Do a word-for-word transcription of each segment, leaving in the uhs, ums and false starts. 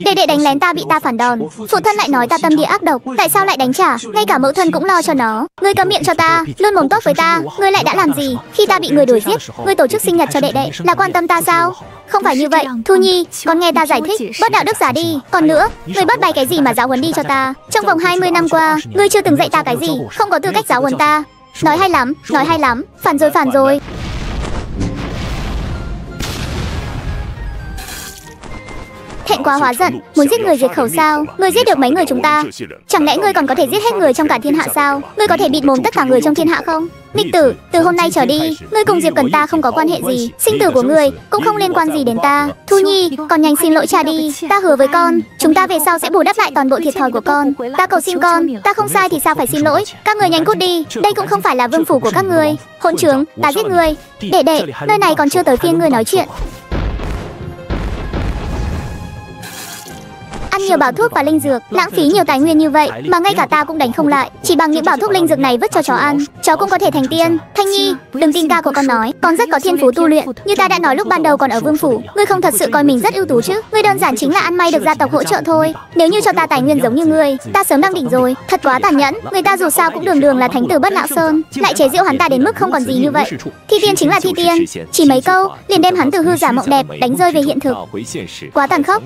Đệ đệ đánh lén ta bị ta phản đòn. Phụ thân lại nói ta tâm địa ác độc, tại sao lại đánh trả? Ngay cả mẫu thân cũng lo cho nó. Ngươi câm miệng cho ta, luôn mồm tốt với ta. Ngươi lại đã làm gì? Khi ta bị người đuổi giết, ngươi tổ chức sinh nhật cho đệ đệ, là quan tâm ta sao? Không phải như vậy, Thu Nhi, con nghe ta giải thích, bớt đạo đức giả đi. Còn nữa, ngươi bớt bày cái gì mà giáo huấn đi cho ta. Trong vòng hai mươi năm qua, ngươi chưa từng dạy ta cái gì, không có tư cách giáo huấn ta. Nói hay lắm, nói hay lắm, phản rồi phản rồi. Thẹn quá hóa giận, muốn giết người diệt khẩu sao? Ngươi giết được mấy người chúng ta? Chẳng lẽ ngươi còn có thể giết hết người trong cả thiên hạ sao? Ngươi có thể bịt mồm tất cả người trong thiên hạ không? Nghịch tử, từ hôm nay trở đi, ngươi cùng Diệp Cần ta không có quan hệ gì, sinh tử của ngươi cũng không liên quan gì đến ta. Thu Nhi, con nhanh xin lỗi cha đi, ta hứa với con, chúng ta về sau sẽ bù đắp lại toàn bộ thiệt thòi của con. Ta cầu xin con, ta không sai thì sao phải xin lỗi? Các người nhanh cút đi, đây cũng không phải là vương phủ của các ngươi. Hỗn trướng, ta giết ngươi. Đệ đệ, nơi này còn chưa tới phiên ngươi nói chuyện. Ăn nhiều bảo thuốc và linh dược, lãng phí nhiều tài nguyên như vậy mà ngay cả ta cũng đánh không lại. Chỉ bằng những bảo thuốc linh dược này vứt cho chó ăn, chó cũng có thể thành tiên. Thanh Nhi, đừng tin ca của con nói, con rất có thiên phú tu luyện. Như ta đã nói lúc ban đầu còn ở vương phủ, ngươi không thật sự coi mình rất ưu tú chứ? Ngươi đơn giản chính là ăn may được gia tộc hỗ trợ thôi. Nếu như cho ta tài nguyên giống như ngươi, ta sớm đang đỉnh rồi. Thật quá tàn nhẫn, người ta dù sao cũng đường đường là thánh tử Bất Lão Sơn, lại chế giễu hắn ta đến mức không còn gì như vậy. Thi tiên chính là thi tiên, chỉ mấy câu liền đem hắn từ hư giả mộng đẹp đánh rơi về hiện thực. Quá tàn khốc.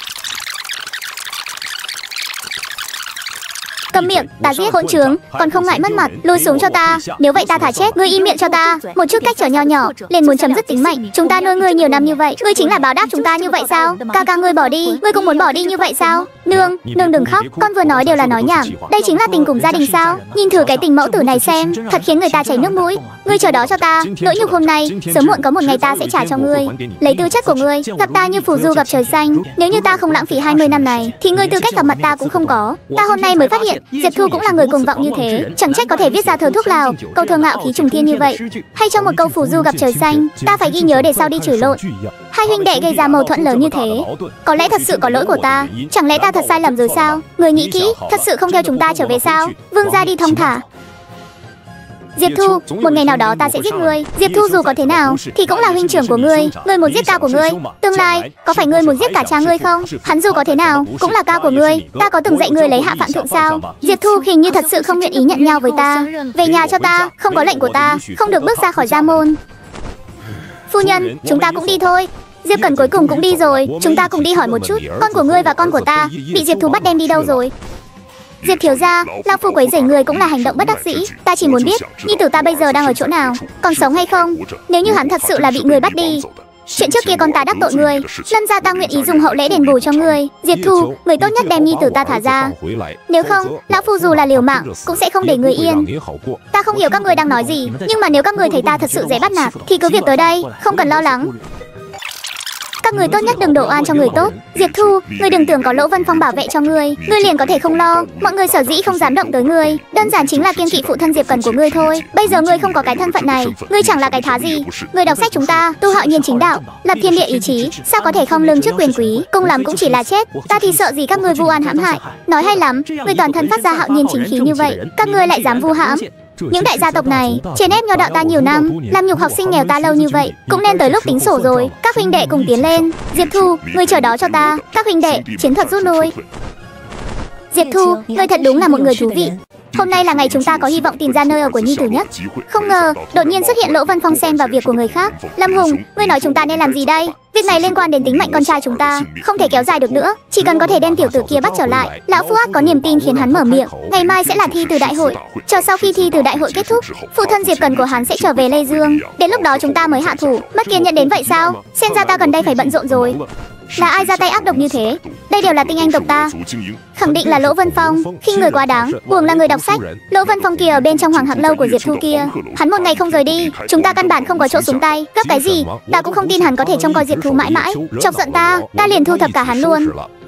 Cầm miệng, ta giết hỗn trướng, còn không ngại mất mặt, lùi xuống cho ta. Nếu vậy ta thả chết, ngươi im miệng cho ta. Một chút cách trở nho nhỏ, liền muốn chấm dứt tính mệnh. Chúng ta nuôi ngươi nhiều năm như vậy, ngươi chính là báo đáp chúng ta như vậy sao? Ca ca ngươi bỏ đi, ngươi cũng muốn bỏ đi như vậy sao? Nương, nương đừng khóc, con vừa nói đều là nói nhảm. Đây chính là tình cùng gia đình sao? Nhìn thử cái tình mẫu tử này xem, thật khiến người ta chảy nước mũi. Ngươi chờ đó cho ta, nỗi nhục hôm nay, sớm muộn có một ngày ta sẽ trả cho ngươi. Lấy tư chất của ngươi, gặp ta như phù du gặp trời xanh. Nếu như ta không lãng phí hai mươi năm này, thì ngươi tư cách gặp mặt ta cũng không có. Ta hôm nay mới phát hiện, Diệp Thu cũng là người cuồng vọng như thế, chẳng trách có thể viết ra thơ thuốc lào, câu thơ ngạo khí trùng thiên như vậy. Hay trong một câu phù du gặp trời xanh, ta phải ghi nhớ để sau đi chửi lộn. Hai huynh đệ gây ra mâu thuẫn lớn như thế, có lẽ thật sự có lỗi của ta. Chẳng lẽ ta thật sai lầm rồi sao? Người nghĩ kỹ, thật sự không theo chúng ta trở về sao? Vương gia đi thong thả. Diệp Thu, một ngày nào đó ta sẽ giết ngươi. Diệp Thu dù có thế nào thì cũng là huynh trưởng của ngươi. Ngươi muốn giết ca của ngươi, tương lai có phải ngươi muốn giết cả cha ngươi không? Hắn dù có thế nào cũng là ca của ngươi. Ta có từng dạy ngươi lấy hạ phạm thượng sao? Diệp Thu hình như thật sự không nguyện ý nhận nhau với ta. Về nhà cho ta, không có lệnh của ta, không được bước ra khỏi gia môn. Phu nhân, chúng ta cũng đi thôi. Diệp Cẩn cuối cùng cũng đi rồi. Chúng ta cùng đi hỏi một chút, con của ngươi và con của ta bị Diệp Thu bắt đem đi đâu rồi? Diệp thiếu gia, lão phu quấy rầy người cũng là hành động bất đắc dĩ. Ta chỉ muốn biết nhi tử ta bây giờ đang ở chỗ nào, còn sống hay không. Nếu như hắn thật sự là bị người bắt đi, chuyện trước kia con ta đắc tội người, Lâm gia ta nguyện ý dùng hậu lễ đền bù cho ngươi. Diệp Thu, người tốt nhất đem nhi tử ta thả ra. Nếu không, lão phu dù là liều mạng cũng sẽ không để người yên. Ta không hiểu các người đang nói gì, nhưng mà nếu các người thấy ta thật sự dễ bắt nạt thì cứ việc tới đây, không cần lo lắng. Các người tốt nhất đừng đổ oan cho người tốt. Diệp Thu, ngươi đừng tưởng có Lỗ Vân Phong bảo vệ cho ngươi, ngươi liền có thể không lo. Mọi người sở dĩ không dám động tới ngươi, đơn giản chính là kiêng kỵ phụ thân Diệp Cần của ngươi thôi. Bây giờ ngươi không có cái thân phận này, ngươi chẳng là cái thá gì. Ngươi đọc sách chúng ta, tu hạo nhiên chính đạo, lập thiên địa ý chí, sao có thể không lương trước quyền quý, cùng lắm cũng chỉ là chết. Ta thì sợ gì các ngươi vu oan hãm hại. Nói hay lắm, ngươi toàn thân phát ra hạo nhiên chính khí như vậy, các ngươi lại dám vu hãm. Những đại gia tộc này chèn ép nho đạo ta nhiều năm, làm nhục học sinh nghèo ta lâu như vậy, cũng nên tới lúc tính sổ rồi. Các huynh đệ cùng tiến lên. Diệp Thu, ngươi chờ đó cho ta. Các huynh đệ, chiến thuật rút lui. Diệp Thu, ngươi thật đúng là một người thú vị. Hôm nay là ngày chúng ta có hy vọng tìm ra nơi ở của nhi tử nhất. Không ngờ, đột nhiên xuất hiện Lỗ Vân Phong xen vào việc của người khác. Lâm Hùng, ngươi nói chúng ta nên làm gì đây? Việc này liên quan đến tính mệnh con trai chúng ta, không thể kéo dài được nữa. Chỉ cần có thể đem tiểu tử kia bắt trở lại, lão phu ác có niềm tin khiến hắn mở miệng. Ngày mai sẽ là thi từ đại hội. Chờ sau khi thi từ đại hội kết thúc, phụ thân Diệp Cần của hắn sẽ trở về Lê Dương. Đến lúc đó chúng ta mới hạ thủ. Mất kiên nhẫn đến vậy sao? Xem ra ta gần đây phải bận rộn rồi. Là ai ra tay ác độc như thế? Đây đều là tinh anh tộc ta. Khẳng định là Lỗ Vân Phong, khi người quá đáng, buồng là người đọc sách. Lỗ Vân Phong kia ở bên trong Hoàng Hạc lâu của Diệp Thu kia, hắn một ngày không rời đi, chúng ta căn bản không có chỗ xuống tay. Gấp cái gì? Ta cũng không tin hắn có thể trông coi Diệp Thu mãi mãi. Chọc giận ta, ta liền thu thập cả hắn luôn.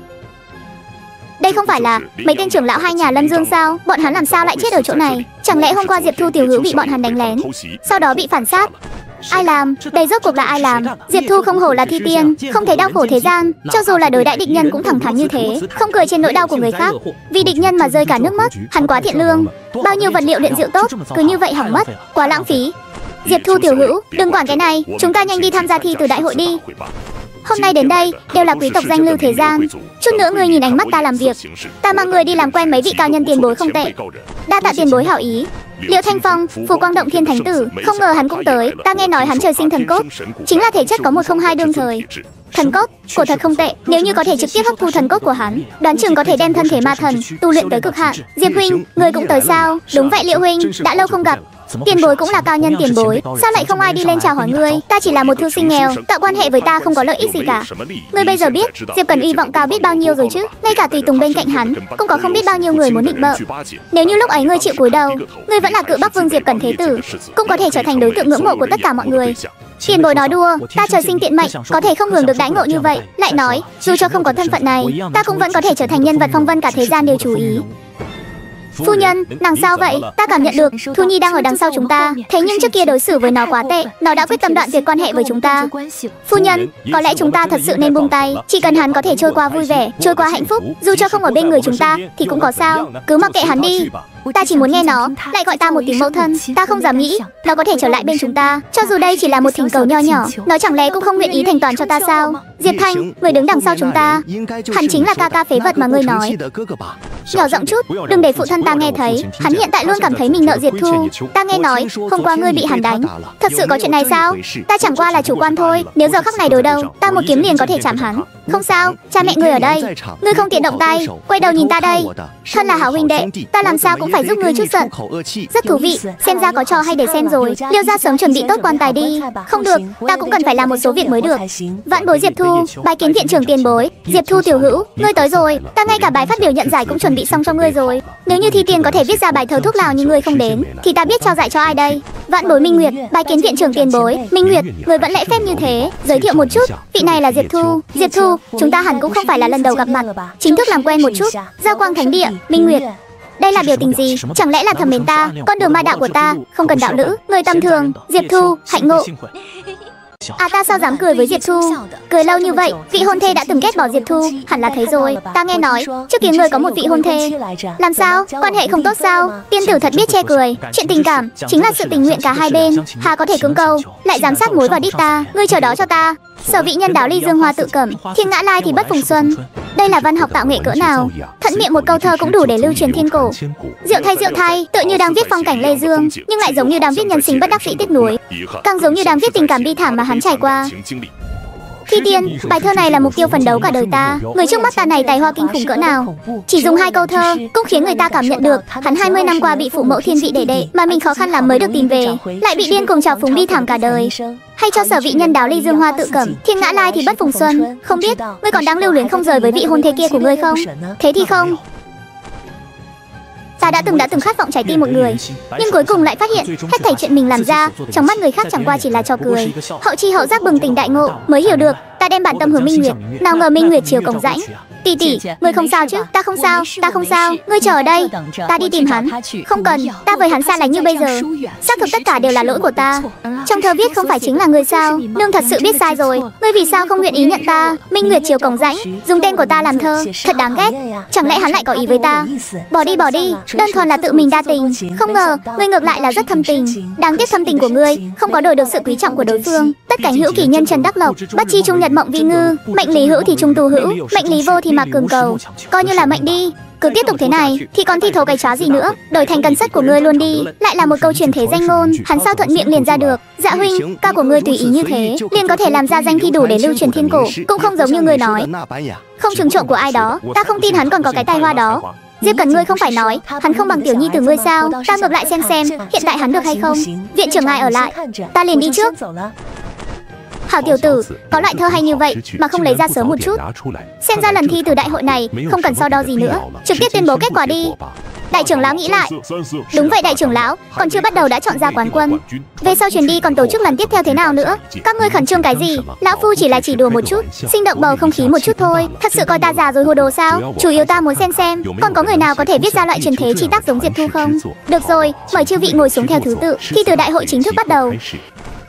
Đây không phải là mấy tên trưởng lão hai nhà Lâm Dương sao? Bọn hắn làm sao lại chết ở chỗ này? Chẳng lẽ hôm qua Diệp Thu tiểu hữu bị bọn hắn đánh lén, sau đó bị phản sát? Ai làm? Đây rốt cuộc là ai làm? Diệp Thu không hổ là thi tiên, không thấy đau khổ thế gian. Cho dù là đối đại địch nhân cũng thẳng thắn như thế, không cười trên nỗi đau của người khác. Vì địch nhân mà rơi cả nước mắt. Hắn quá thiện lương. Bao nhiêu vật liệu luyện rượu tốt, cứ như vậy hỏng mất, quá lãng phí. Diệp Thu tiểu hữu, đừng quản cái này, chúng ta nhanh đi tham gia thi từ đại hội đi. Hôm nay đến đây đều là quý tộc danh lưu thế gian. Chút nữa ngươi nhìn ánh mắt ta làm việc. Ta mang ngươi đi làm quen mấy vị cao nhân tiền bối không tệ. Đa tạ tiền bối hảo ý. Liễu Thanh Phong, Phù Quang Động Thiên Thánh Tử, không ngờ hắn cũng tới. Ta nghe nói hắn trời sinh thần cốt, chính là thể chất có một không hai đương thời. Thần cốt, của thật không tệ. Nếu như có thể trực tiếp hấp thu thần cốt của hắn, đoán chừng có thể đem thân thể ma thần tu luyện tới cực hạn. Diệp huynh, ngươi cũng tới sao? Đúng vậy Liễu huynh, đã lâu không gặp. Tiền bối cũng là cao nhân tiền bối, sao lại không ai đi lên chào hỏi ngươi? Ta chỉ là một thư sinh nghèo, tạo quan hệ với ta không có lợi ích gì cả. Ngươi bây giờ biết Diệp Cần uy vọng cao biết bao nhiêu rồi chứ? Ngay cả tùy tùng bên cạnh hắn cũng có không biết bao nhiêu người muốn định bợ. Nếu như lúc ấy ngươi chịu cúi đầu, ngươi vẫn là cự Bắc Vương Diệp Cần thế tử, cũng có thể trở thành đối tượng ngưỡng mộ của tất cả mọi người. Tiền bối nói đùa, ta trời sinh tiện mệnh, có thể không hưởng được đãi ngộ như vậy. Lại nói, dù cho không có thân phận này, ta cũng vẫn có thể trở thành nhân vật phong vân cả thế gian đều chú ý. Phu nhân, nàng sao vậy? Ta cảm nhận được Thu Nhi đang ở đằng sau chúng ta. Thế nhưng trước kia đối xử với nó quá tệ, nó đã quyết tâm đoạn tuyệt quan hệ với chúng ta. Phu nhân, có lẽ chúng ta thật sự nên buông tay. Chỉ cần hắn có thể trôi qua vui vẻ, trôi qua hạnh phúc, dù cho không ở bên người chúng ta thì cũng có sao. Cứ mặc kệ hắn đi. Ta chỉ muốn nghe nó lại gọi ta một tiếng mẫu thân. Ta không dám nghĩ nó có thể trở lại bên chúng ta. Cho dù đây chỉ là một thỉnh cầu nho nhỏ, nó chẳng lẽ cũng không nguyện ý thành toàn cho ta sao? Diệp Thanh, người đứng đằng sau chúng ta, hắn chính là ca ca phế vật mà ngươi nói. Nhỏ giọng chút, đừng để phụ thân ta nghe thấy. Hắn hiện tại luôn cảm thấy mình nợ Diệp Thu. Ta nghe nói hôm qua ngươi bị hắn đánh. Thật sự có chuyện này sao? Ta chẳng qua là chủ quan thôi. Nếu giờ khắc này đối đầu, ta một kiếm liền có thể chạm hắn. Không sao, cha mẹ ngươi ở đây, ngươi không tiện động tay. Quay đầu nhìn ta đây. Thân là hảo huynh đệ, ta làm sao cũng phải giúp ngươi chút giận. Rất thú vị, xem ra có trò hay để xem rồi. Liêu gia sớm chuẩn bị tốt quan tài đi. Không được, ta cũng cần phải làm một số việc mới được. Vạn bối Diệp Thu, bái kiến viện trưởng tiền bối. Diệp Thu tiểu hữu, ngươi tới rồi. Ta ngay cả bài phát biểu nhận giải cũng chuẩn bị xong cho ngươi rồi. Nếu như thi tiền có thể viết ra bài thơ thuốc lào nhưng ngươi không đến, thì ta biết trao giải cho ai đây? Vạn bối Minh Nguyệt, bái kiến viện trưởng tiền bối. Minh Nguyệt, người vẫn lễ phép như thế. Giới thiệu một chút, vị này là Diệp Thu. Diệp Thu, chúng ta hẳn cũng không phải là lần đầu gặp mặt, chính thức làm quen một chút. Giao Quang Thánh Địa, Minh Nguyệt. Đây là biểu tình gì? Chẳng lẽ là thầm mến ta? Con đường ma đạo của ta không cần đạo lữ, người tầm thường. Diệp Thu, hạnh ngộ. À ta sao dám cười với Diệp Thu? Cười lâu như vậy, vị hôn thê đã từng ghét bỏ Diệp Thu, hẳn là thấy rồi. Ta nghe nói trước kia người có một vị hôn thê. Làm sao? Quan hệ không tốt sao? Tiên tử thật biết che cười. Chuyện tình cảm chính là sự tình nguyện cả hai bên, hà có thể cưỡng cầu, lại dám sát mối vào đít ta. Ngươi chờ đó cho ta. Sở vị nhân đáo ly dương hoa tự cẩm, thiên ngã lai thì bất phùng xuân. Đây là văn học tạo nghệ cỡ nào? Thuận miệng một câu thơ cũng đủ để lưu truyền thiên cổ. Rượu thay rượu thay, tựa như đang viết phong cảnh lê dương, nhưng lại giống như đang viết nhân sinh bất đắc dĩ tiếc nuối, càng giống như đang viết tình cảm bi thảm mà hắn trải qua. Thi Tiên, bài thơ này là mục tiêu phấn đấu cả đời ta. Người trước mắt ta này tài hoa kinh khủng cỡ nào? Chỉ dùng hai câu thơ cũng khiến người ta cảm nhận được hắn hai mươi năm qua bị phụ mẫu thiên vị để đệ, mà mình khó khăn lắm mới được tìm về, lại bị điên cuồng trào phúng bi thảm cả đời. Hay cho sở vị nhân đáo ly dương hoa tự cẩm, thiên ngã lai thì bất phùng xuân. Không biết ngươi còn đang lưu luyến không rời với vị hôn thê kia của ngươi không? Thế thì không. Ta đã từng đã từng khát vọng trái tim một người, nhưng cuối cùng lại phát hiện hết thảy chuyện mình làm ra trong mắt người khác chẳng qua chỉ là trò cười. Hậu chi hậu giác bừng tỉnh đại ngộ, mới hiểu được ta đem bản tâm hướng Minh Nguyệt, nào ngờ Minh Nguyệt chiều cổng rãnh. Tỷ tỷ, ngươi không sao chứ? Ta không sao, ta không sao. Ngươi chờ ở đây, ta đi tìm hắn. Không cần, ta với hắn xa lánh như bây giờ. Xác thực tất cả đều là lỗi của ta. Trong thơ viết không phải chính là ngươi sao? Nương thật sự biết sai rồi. Ngươi vì sao không nguyện ý nhận ta? Minh Nguyệt chiều cổng rãnh, dùng tên của ta làm thơ, thật đáng ghét. Chẳng lẽ hắn lại có ý với ta? Bỏ đi bỏ đi, đơn thuần là tự mình đa tình. Không ngờ ngươi ngược lại là rất thâm tình. Đáng tiếc thâm tình của ngươi không có đổi được sự quý trọng của đối phương. Tất cảnh hữu kỳ nhân trần đắc lộc, bất chi trung nhật mộng vi ngư. Mệnh lý hữu thì trung tu hữu, mệnh lý vô thì mặc cường cầu. Coi như là mệnh đi. Cứ tiếp tục thế này thì còn thi thố cái chó gì nữa. Đổi thành cân sắt của ngươi luôn đi. Lại là một câu truyền thế danh ngôn, hắn sao thuận miệng liền ra được. Dạ huynh, ca của ngươi tùy ý như thế liền có thể làm ra danh thi đủ để lưu truyền thiên cổ, cũng không giống như ngươi nói. Không trùng trộm của ai đó, ta không tin hắn còn có cái tai hoa đó. Diệp Cần ngươi không phải nói hắn không bằng tiểu nhi từ ngươi sao? Ta ngược lại xem xem hiện tại hắn được hay không. Viện trưởng ngài ở lại, ta liền đi trước. Hảo tiểu tử, có loại thơ hay như vậy mà không lấy ra sớm một chút. Xem ra lần thi từ đại hội này không cần so đo gì nữa, trực tiếp tuyên bố kết quả đi. Đại trưởng lão nghĩ lại. Đúng vậy đại trưởng lão, còn chưa bắt đầu đã chọn ra quán quân. Về sau chuyến đi còn tổ chức lần tiếp theo thế nào nữa? Các ngươi khẩn trương cái gì? Lão phu chỉ là chỉ đùa một chút, sinh động bầu không khí một chút thôi. Thật sự coi ta già rồi hồ đồ sao? Chủ yếu ta muốn xem xem còn có người nào có thể viết ra loại truyền thế chi tác giống Diệp Thu không? Được rồi, mời chư vị ngồi xuống theo thứ tự, thi từ đại hội chính thức bắt đầu.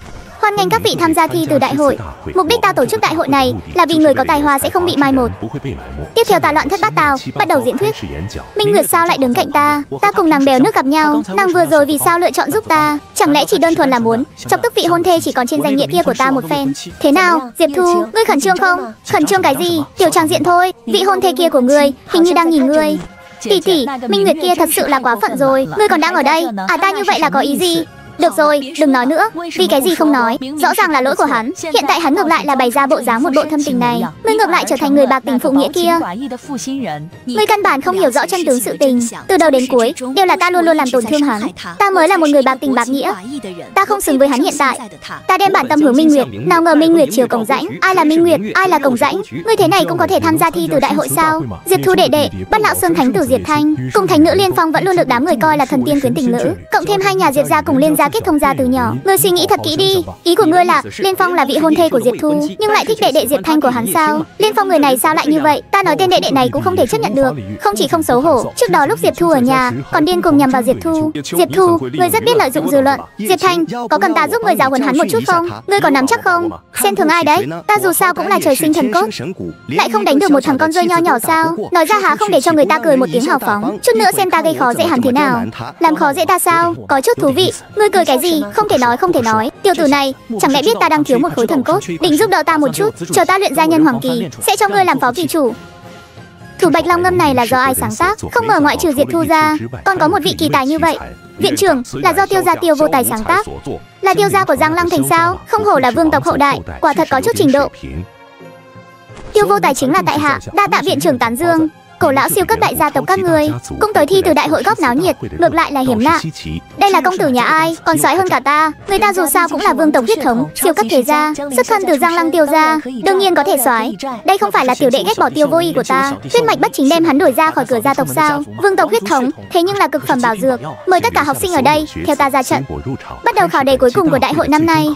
Hoan nghênh các vị tham gia thi từ đại hội. Mục đích ta tổ chức đại hội này là vì người có tài hoa sẽ không bị mai một. Tiếp theo ta loạn thất bát tào, bắt đầu diễn thuyết. Minh Nguyệt sao lại đứng cạnh ta? Ta cùng nàng bèo nước gặp nhau, nàng vừa rồi vì sao lựa chọn giúp ta? Chẳng lẽ chỉ đơn thuần là muốn chọc tức vị hôn thê chỉ còn trên danh nghĩa kia của ta một phen? Thế nào, Diệp Thu, ngươi khẩn trương không? Khẩn trương cái gì? Tiểu tràng diện thôi. Vị hôn thê kia của ngươi hình như đang nhìn ngươi. Tỷ tỷ, Minh Nguyệt kia thật sự là quá phận rồi. Ngươi còn đang ở đây? À, ta như vậy là có ý gì? Được rồi, đừng nói nữa. Vì cái gì không nói? Rõ ràng là lỗi của hắn. Hiện tại hắn ngược lại là bày ra bộ dáng một bộ thâm tình này. Ngươi ngược lại trở thành người bạc tình phụ nghĩa kia. Ngươi căn bản không hiểu rõ chân tướng sự tình. Từ đầu đến cuối đều là ta luôn luôn làm tổn thương hắn. Ta mới là một người bạc tình bạc nghĩa. Ta không xứng với hắn hiện tại. Ta đem bản tâm hướng Minh Nguyệt. Nào ngờ Minh Nguyệt chiều Cổng Rãnh. Ai là Minh Nguyệt? Ai là Cổng Rãnh? Ngươi thế này cũng có thể tham gia thi từ đại hội sao? Diệp Thu đệ đệ, Bất Lão Sơn Thánh tử Diệp Thanh cùng Thánh nữ Liên Phong vẫn luôn được đám người coi là thần tiên quyến tình nữ. Cộng thêm hai nhà Diệp gia cùng Liên gia kết thông gia từ nhỏ. Ngươi suy nghĩ thật kỹ đi. Ý của ngươi là Liên Phong là vị hôn thê của Diệp Thu, nhưng lại thích đệ đệ Diệp Thanh của hắn sao? Liên Phong người này sao lại như vậy? Ta nói tên đệ đệ này cũng không thể chấp nhận được. Không chỉ không xấu hổ, trước đó lúc Diệp Thu ở nhà còn điên cùng nhằm vào Diệp Thu. Diệp Thu, ngươi rất biết lợi dụng dư luận. Diệp Thanh, có cần ta giúp ngươi giáo huấn hắn một chút không? Ngươi có nắm chắc không? Xem thường ai đấy? Ta dù sao cũng là trời sinh thần cốt, lại không đánh được một thằng con rơi nho nhỏ sao? Nói ra há không để cho người ta cười một tiếng hào phóng. Chút nữa xem ta gây khó dễ hắn thế nào. Làm khó dễ ta sao? Có chút thú vị. Ngươi cười cái gì? Không thể nói, không thể nói. Tiểu tử này, chẳng lẽ biết ta đang thiếu một khối thần cốt, định giúp đỡ ta một chút, chờ ta luyện gia nhân hoàng kỳ, sẽ cho ngươi làm phó kỳ chủ. Thủ Bạch Long Ngâm này là do ai sáng tác? Không ngờ ngoại trừ Diệp Thu ra, còn có một vị kỳ tài như vậy. Viện trưởng là do Tiêu gia Tiêu Vô Tài sáng tác. Là Tiêu gia của Giang Lăng Thành sao? Không hổ là vương tộc hậu đại, quả thật có chút trình độ. Tiêu Vô Tài chính là tại hạ, đa tạ viện trưởng tán dương. Cổ lão siêu cấp đại gia tộc các ngươi cũng tới thi từ đại hội góp náo nhiệt, ngược lại là hiếm lạ. Đây là công tử nhà ai, còn soái hơn cả ta. Người ta dù sao cũng là vương tộc huyết thống, siêu cấp thế gia, xuất thân từ Giang Lăng Tiêu gia, đương nhiên có thể soái. Đây không phải là tiểu đệ ghét bỏ Tiêu Vô Ý của ta, huyết mạch bất chính đem hắn đuổi ra khỏi cửa gia tộc sao? Vương tộc huyết thống, thế nhưng là cực phẩm bảo dược. Mời tất cả học sinh ở đây theo ta ra trận. Bắt đầu khảo đề cuối cùng của đại hội năm nay.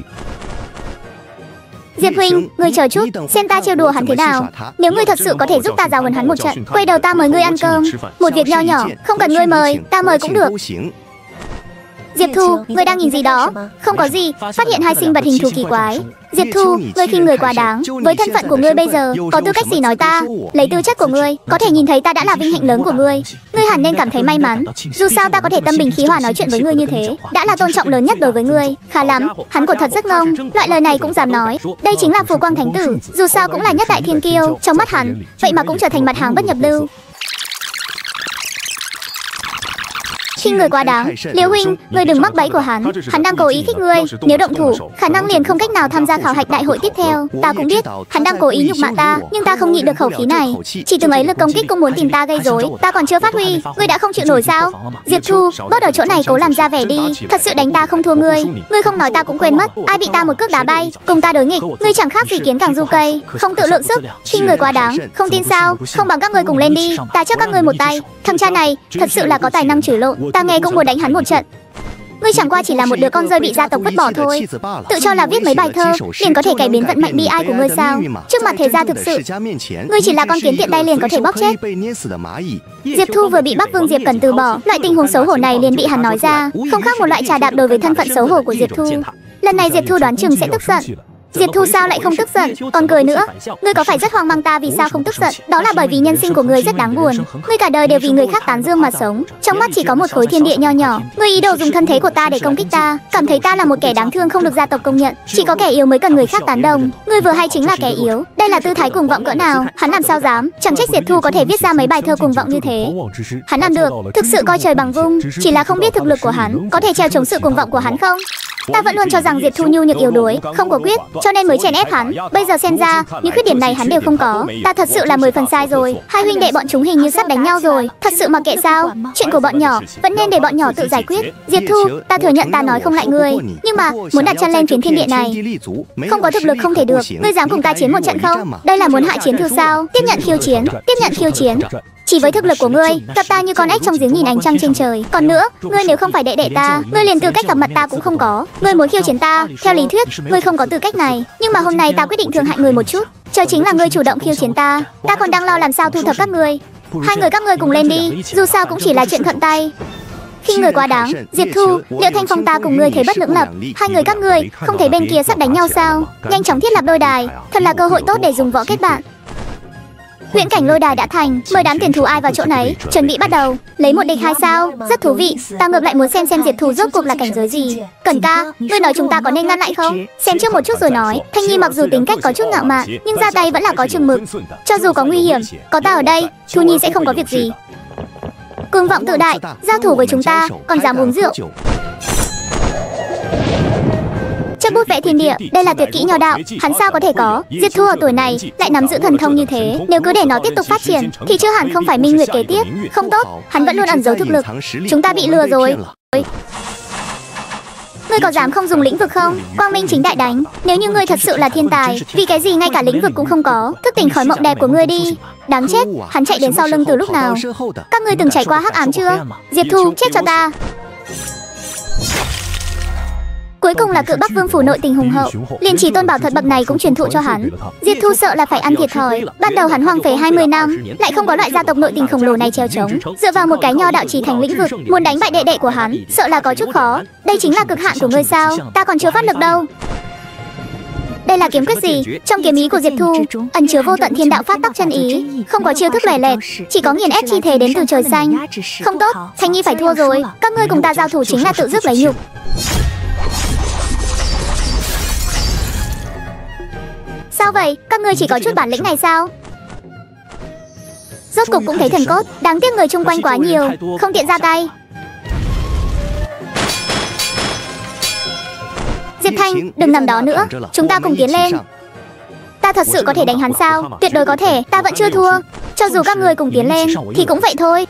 Diệp huynh, ngươi chờ chút, xem ta trêu đùa hắn thế nào. Nếu ngươi thật sự có thể giúp ta giáo huấn hắn một trận, quay đầu ta mời ngươi ăn cơm. Một việc nho nhỏ, không cần ngươi mời, ta mời cũng được. Diệp Thu, ngươi đang nhìn gì đó? Không có gì, phát hiện hai sinh vật hình thù kỳ quái. Diệp Thu, ngươi khinh người quá đáng. Với thân phận của ngươi bây giờ, có tư cách gì nói ta? Lấy tư chất của ngươi, có thể nhìn thấy ta đã là vinh hạnh lớn của ngươi. Ngươi hẳn nên cảm thấy may mắn. Dù sao ta có thể tâm bình khí hòa nói chuyện với ngươi như thế, đã là tôn trọng lớn nhất đối với ngươi. Khá lắm, hắn quả thật rất ngông, loại lời này cũng dám nói. Đây chính là Phù Quang Thánh tử, dù sao cũng là nhất đại thiên kiêu trong mắt hắn, vậy mà cũng trở thành mặt hàng bất nhập lưu. Khinh người quá đáng. Liễu huynh, ngươi đừng mắc bẫy của hắn. Hắn đang cố ý khích ngươi, nếu động thủ, khả năng liền không cách nào tham gia khảo hạch đại hội tiếp theo. Ta cũng biết, hắn đang cố ý nhục mạ ta, nhưng ta không nhịn được khẩu khí này. Chỉ từng ấy lực công kích cũng muốn tìm ta gây rối, ta còn chưa phát huy, ngươi đã không chịu nổi sao? Diệp Thu, bớt ở chỗ này cố làm ra vẻ đi, thật sự đánh ta không thua ngươi. Ngươi không nói ta cũng quên mất, ai bị ta một cước đá bay, cùng ta đối nghịch, ngươi chẳng khác gì kiến càng du cây, không tự lượng sức. Khinh người quá đáng, không tin sao? Không bằng các ngươi cùng lên đi, ta chấp các ngươi một tay. Thằng cha này thật sự là có tài năng chửi lộn, ta nghe cũng muốn đánh hắn một trận. Ngươi chẳng qua chỉ là một đứa con rơi bị gia tộc vứt bỏ thôi, tự cho là viết mấy bài thơ liền có thể cải biến vận mệnh bi ai của ngươi sao? Trước mặt thế gia thực sự, ngươi chỉ là con kiến tiện tay liền có thể bóp chết. Diệp Thu vừa bị Bắc Vương Diệp Cần từ bỏ, loại tình huống xấu hổ này liền bị hắn nói ra, không khác một loại trà đạp đối với thân phận xấu hổ của Diệp Thu. Lần này Diệp Thu đoán chừng sẽ tức giận. Diệp Thu sao lại không tức giận, còn cười nữa? Ngươi có phải rất hoang mang ta vì sao không tức giận? Đó là bởi vì nhân sinh của ngươi rất đáng buồn. Ngươi cả đời đều vì người khác tán dương mà sống, trong mắt chỉ có một khối thiên địa nho nhỏ. Ngươi ý đồ dùng thân thế của ta để công kích ta, cảm thấy ta là một kẻ đáng thương không được gia tộc công nhận. Chỉ có kẻ yếu mới cần người khác tán đồng. Ngươi vừa hay chính là kẻ yếu. Đây là tư thái cuồng vọng cỡ nào? Hắn làm sao dám? Chẳng trách Diệp Thu có thể viết ra mấy bài thơ cuồng vọng như thế. Hắn làm được, thực sự coi trời bằng vung. Chỉ là không biết thực lực của hắn có thể treo chống sự cuồng vọng của hắn không? Ta vẫn luôn cho rằng Diệp Thu nhu nhược yếu đuối, không có quyết, cho nên mới chèn ép hắn. Bây giờ xem ra, những khuyết điểm này hắn đều không có. Ta thật sự là mười phần sai rồi. Hai huynh đệ bọn chúng hình như sắp đánh nhau rồi. Thật sự mặc kệ sao? Chuyện của bọn nhỏ vẫn nên để bọn nhỏ tự giải quyết. Diệp Thu, ta thừa nhận ta nói không lại ngươi, nhưng mà muốn đặt chân lên phiến thiên địa này, không có thực lực không thể được. Ngươi dám cùng ta chiến một trận không? Đây là muốn hạ chiến thư sao? Tiếp nhận khiêu chiến, tiếp nhận khiêu chiến. Chỉ với thực lực của ngươi, gặp ta như con ếch trong giếng nhìn ánh trăng trên trời. Còn nữa, ngươi nếu không phải đệ đệ ta, ngươi liền tư cách gặp mặt ta cũng không có. Ngươi muốn khiêu chiến ta, theo lý thuyết, ngươi không có tư cách này. Nhưng mà hôm nay ta quyết định thương hại ngươi một chút. Chờ chính là ngươi chủ động khiêu chiến ta, ta còn đang lo làm sao thu thập các ngươi. Hai người các ngươi cùng lên đi, dù sao cũng chỉ là chuyện thuận tay. Khi người quá đáng. Diệp Thu, Liễu Thanh Phong ta cùng ngươi thế bất lưỡng lập. Hai người các ngươi không thấy bên kia sắp đánh nhau sao? Nhanh chóng thiết lập lôi đài, thật là cơ hội tốt để dùng võ kết bạn. Huyễn cảnh lôi đài đã thành, mời đám tiền thù ai vào chỗ nấy, chuẩn bị bắt đầu. Lấy một địch hai sao, rất thú vị. Ta ngược lại muốn xem xem Diệp Thu rốt cuộc là cảnh giới gì. Cẩn ca, ngươi nói chúng ta có nên ngăn lại không? Xem trước một chút rồi nói. Thanh Nhi mặc dù tính cách có chút ngạo mạn, nhưng ra tay vẫn là có chừng mực. Cho dù có nguy hiểm, có ta ở đây, Thu Nhi sẽ không có việc gì. Cương vọng tự đại, giao thủ với chúng ta, còn dám uống rượu. Chấp bút vẽ thiên địa, đây là tuyệt kỹ nho đạo, hắn sao có thể có? Diệp Thu ở tuổi này lại nắm giữ thần thông như thế, nếu cứ để nó tiếp tục phát triển thì chưa hẳn không phải minh nguyệt kế tiếp. Không tốt, hắn vẫn luôn ẩn giấu thực lực. Chúng ta bị lừa rồi. Ngươi có dám không dùng lĩnh vực không? Quang minh chính đại đánh. Nếu như ngươi thật sự là thiên tài, vì cái gì ngay cả lĩnh vực cũng không có? Thức tỉnh khỏi mộng đẹp của ngươi đi. Đáng chết, hắn chạy đến sau lưng từ lúc nào? Các ngươi từng trải qua hắc ám chưa? Diệp Thu, chết cho ta. Cuối cùng là cự Bắc Vương phủ nội tình hùng hậu, liền chỉ tôn bảo thuật bậc này cũng truyền thụ cho hắn. Diệp Thu sợ là phải ăn thiệt thòi. Ban đầu hắn hoang phế hai mươi năm, lại không có loại gia tộc nội tình khổng lồ này trèo trống, dựa vào một cái nho đạo chỉ thành lĩnh vực, muốn đánh bại đệ đệ của hắn, sợ là có chút khó. Đây chính là cực hạn của ngươi sao? Ta còn chưa phát lực đâu. Đây là kiếm quyết gì? Trong kiếm ý của Diệp Thu ẩn chứa vô tận thiên đạo pháp tắc chân ý, không có chiêu thức lẻ lẹt, chỉ có nghiền ép chi thế đến từ trời xanh. Không tốt, Thanh Nhi phải thua rồi. Các ngươi cùng ta giao thủ chính là tự rước lấy nhục. Sao vậy? Các ngươi chỉ có chút bản lĩnh này sao? Rốt cục cũng thấy thần cốt, đáng tiếc người chung quanh quá nhiều, không tiện ra tay. Diệp Thanh, đừng nằm đó nữa, chúng ta cùng tiến lên. Ta thật sự có thể đánh hắn sao? Tuyệt đối có thể, ta vẫn chưa thua. Cho dù các ngươi cùng tiến lên thì cũng vậy thôi.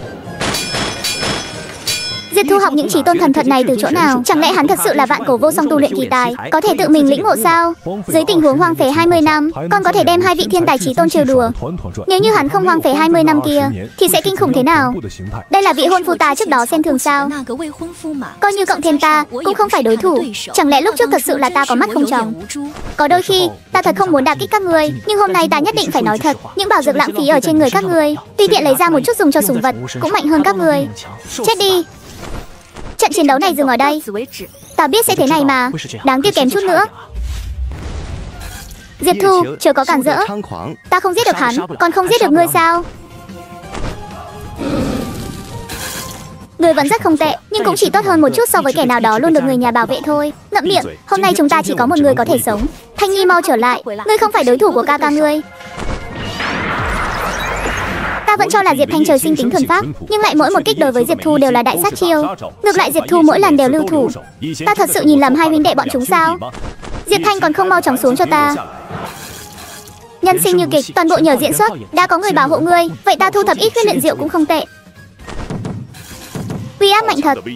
Diệp Thu học những trí tôn thần thuật này từ chỗ nào? Chẳng lẽ hắn thật sự là vạn cổ vô song tu luyện kỳ tài, có thể tự mình lĩnh ngộ sao? Dưới tình huống hoang phế hai mươi năm, còn có thể đem hai vị thiên tài trí tôn trêu đùa. Nếu như hắn không hoang phế hai mươi năm kia thì sẽ kinh khủng thế nào? Đây là vị hôn phu ta trước đó xem thường sao? Coi như cộng thêm ta cũng không phải đối thủ. Chẳng lẽ lúc trước thật sự là ta có mắt không tròng? Có đôi khi ta thật không muốn đả kích các ngươi, nhưng hôm nay ta nhất định phải nói thật. Những bảo dược lãng phí ở trên người các ngươi, tùy tiện lấy ra một chút dùng cho sủng vật cũng mạnh hơn các ngươi. Chết đi. Trận chiến đấu này dừng ở đây. Ta biết sẽ thế này mà, đáng tiếc kém chút nữa. Diệp Thu, chớ có cản rỡ. Ta không giết được hắn, còn không giết được ngươi sao? Ngươi vẫn rất không tệ, nhưng cũng chỉ tốt hơn một chút so với kẻ nào đó luôn được người nhà bảo vệ thôi. Ngậm miệng, hôm nay chúng ta chỉ có một người có thể sống. Thanh Nhi mau trở lại, ngươi không phải đối thủ của ca ca ngươi. Ta vẫn cho là Diệp Thanh trời sinh tính thuần pháp, nhưng lại mỗi một kích đối với Diệp Thu đều là đại sát chiêu. Ngược lại Diệp Thu mỗi lần đều lưu thủ. Ta thật sự nhìn lầm hai huynh đệ bọn chúng sao? Diệp Thanh còn không mau chóng xuống cho ta. Nhân sinh như kịch, toàn bộ nhờ diễn xuất. Đã có người bảo hộ ngươi, vậy ta thu thập ít huyết luyện rượu cũng không tệ. Uy áp mạnh thật.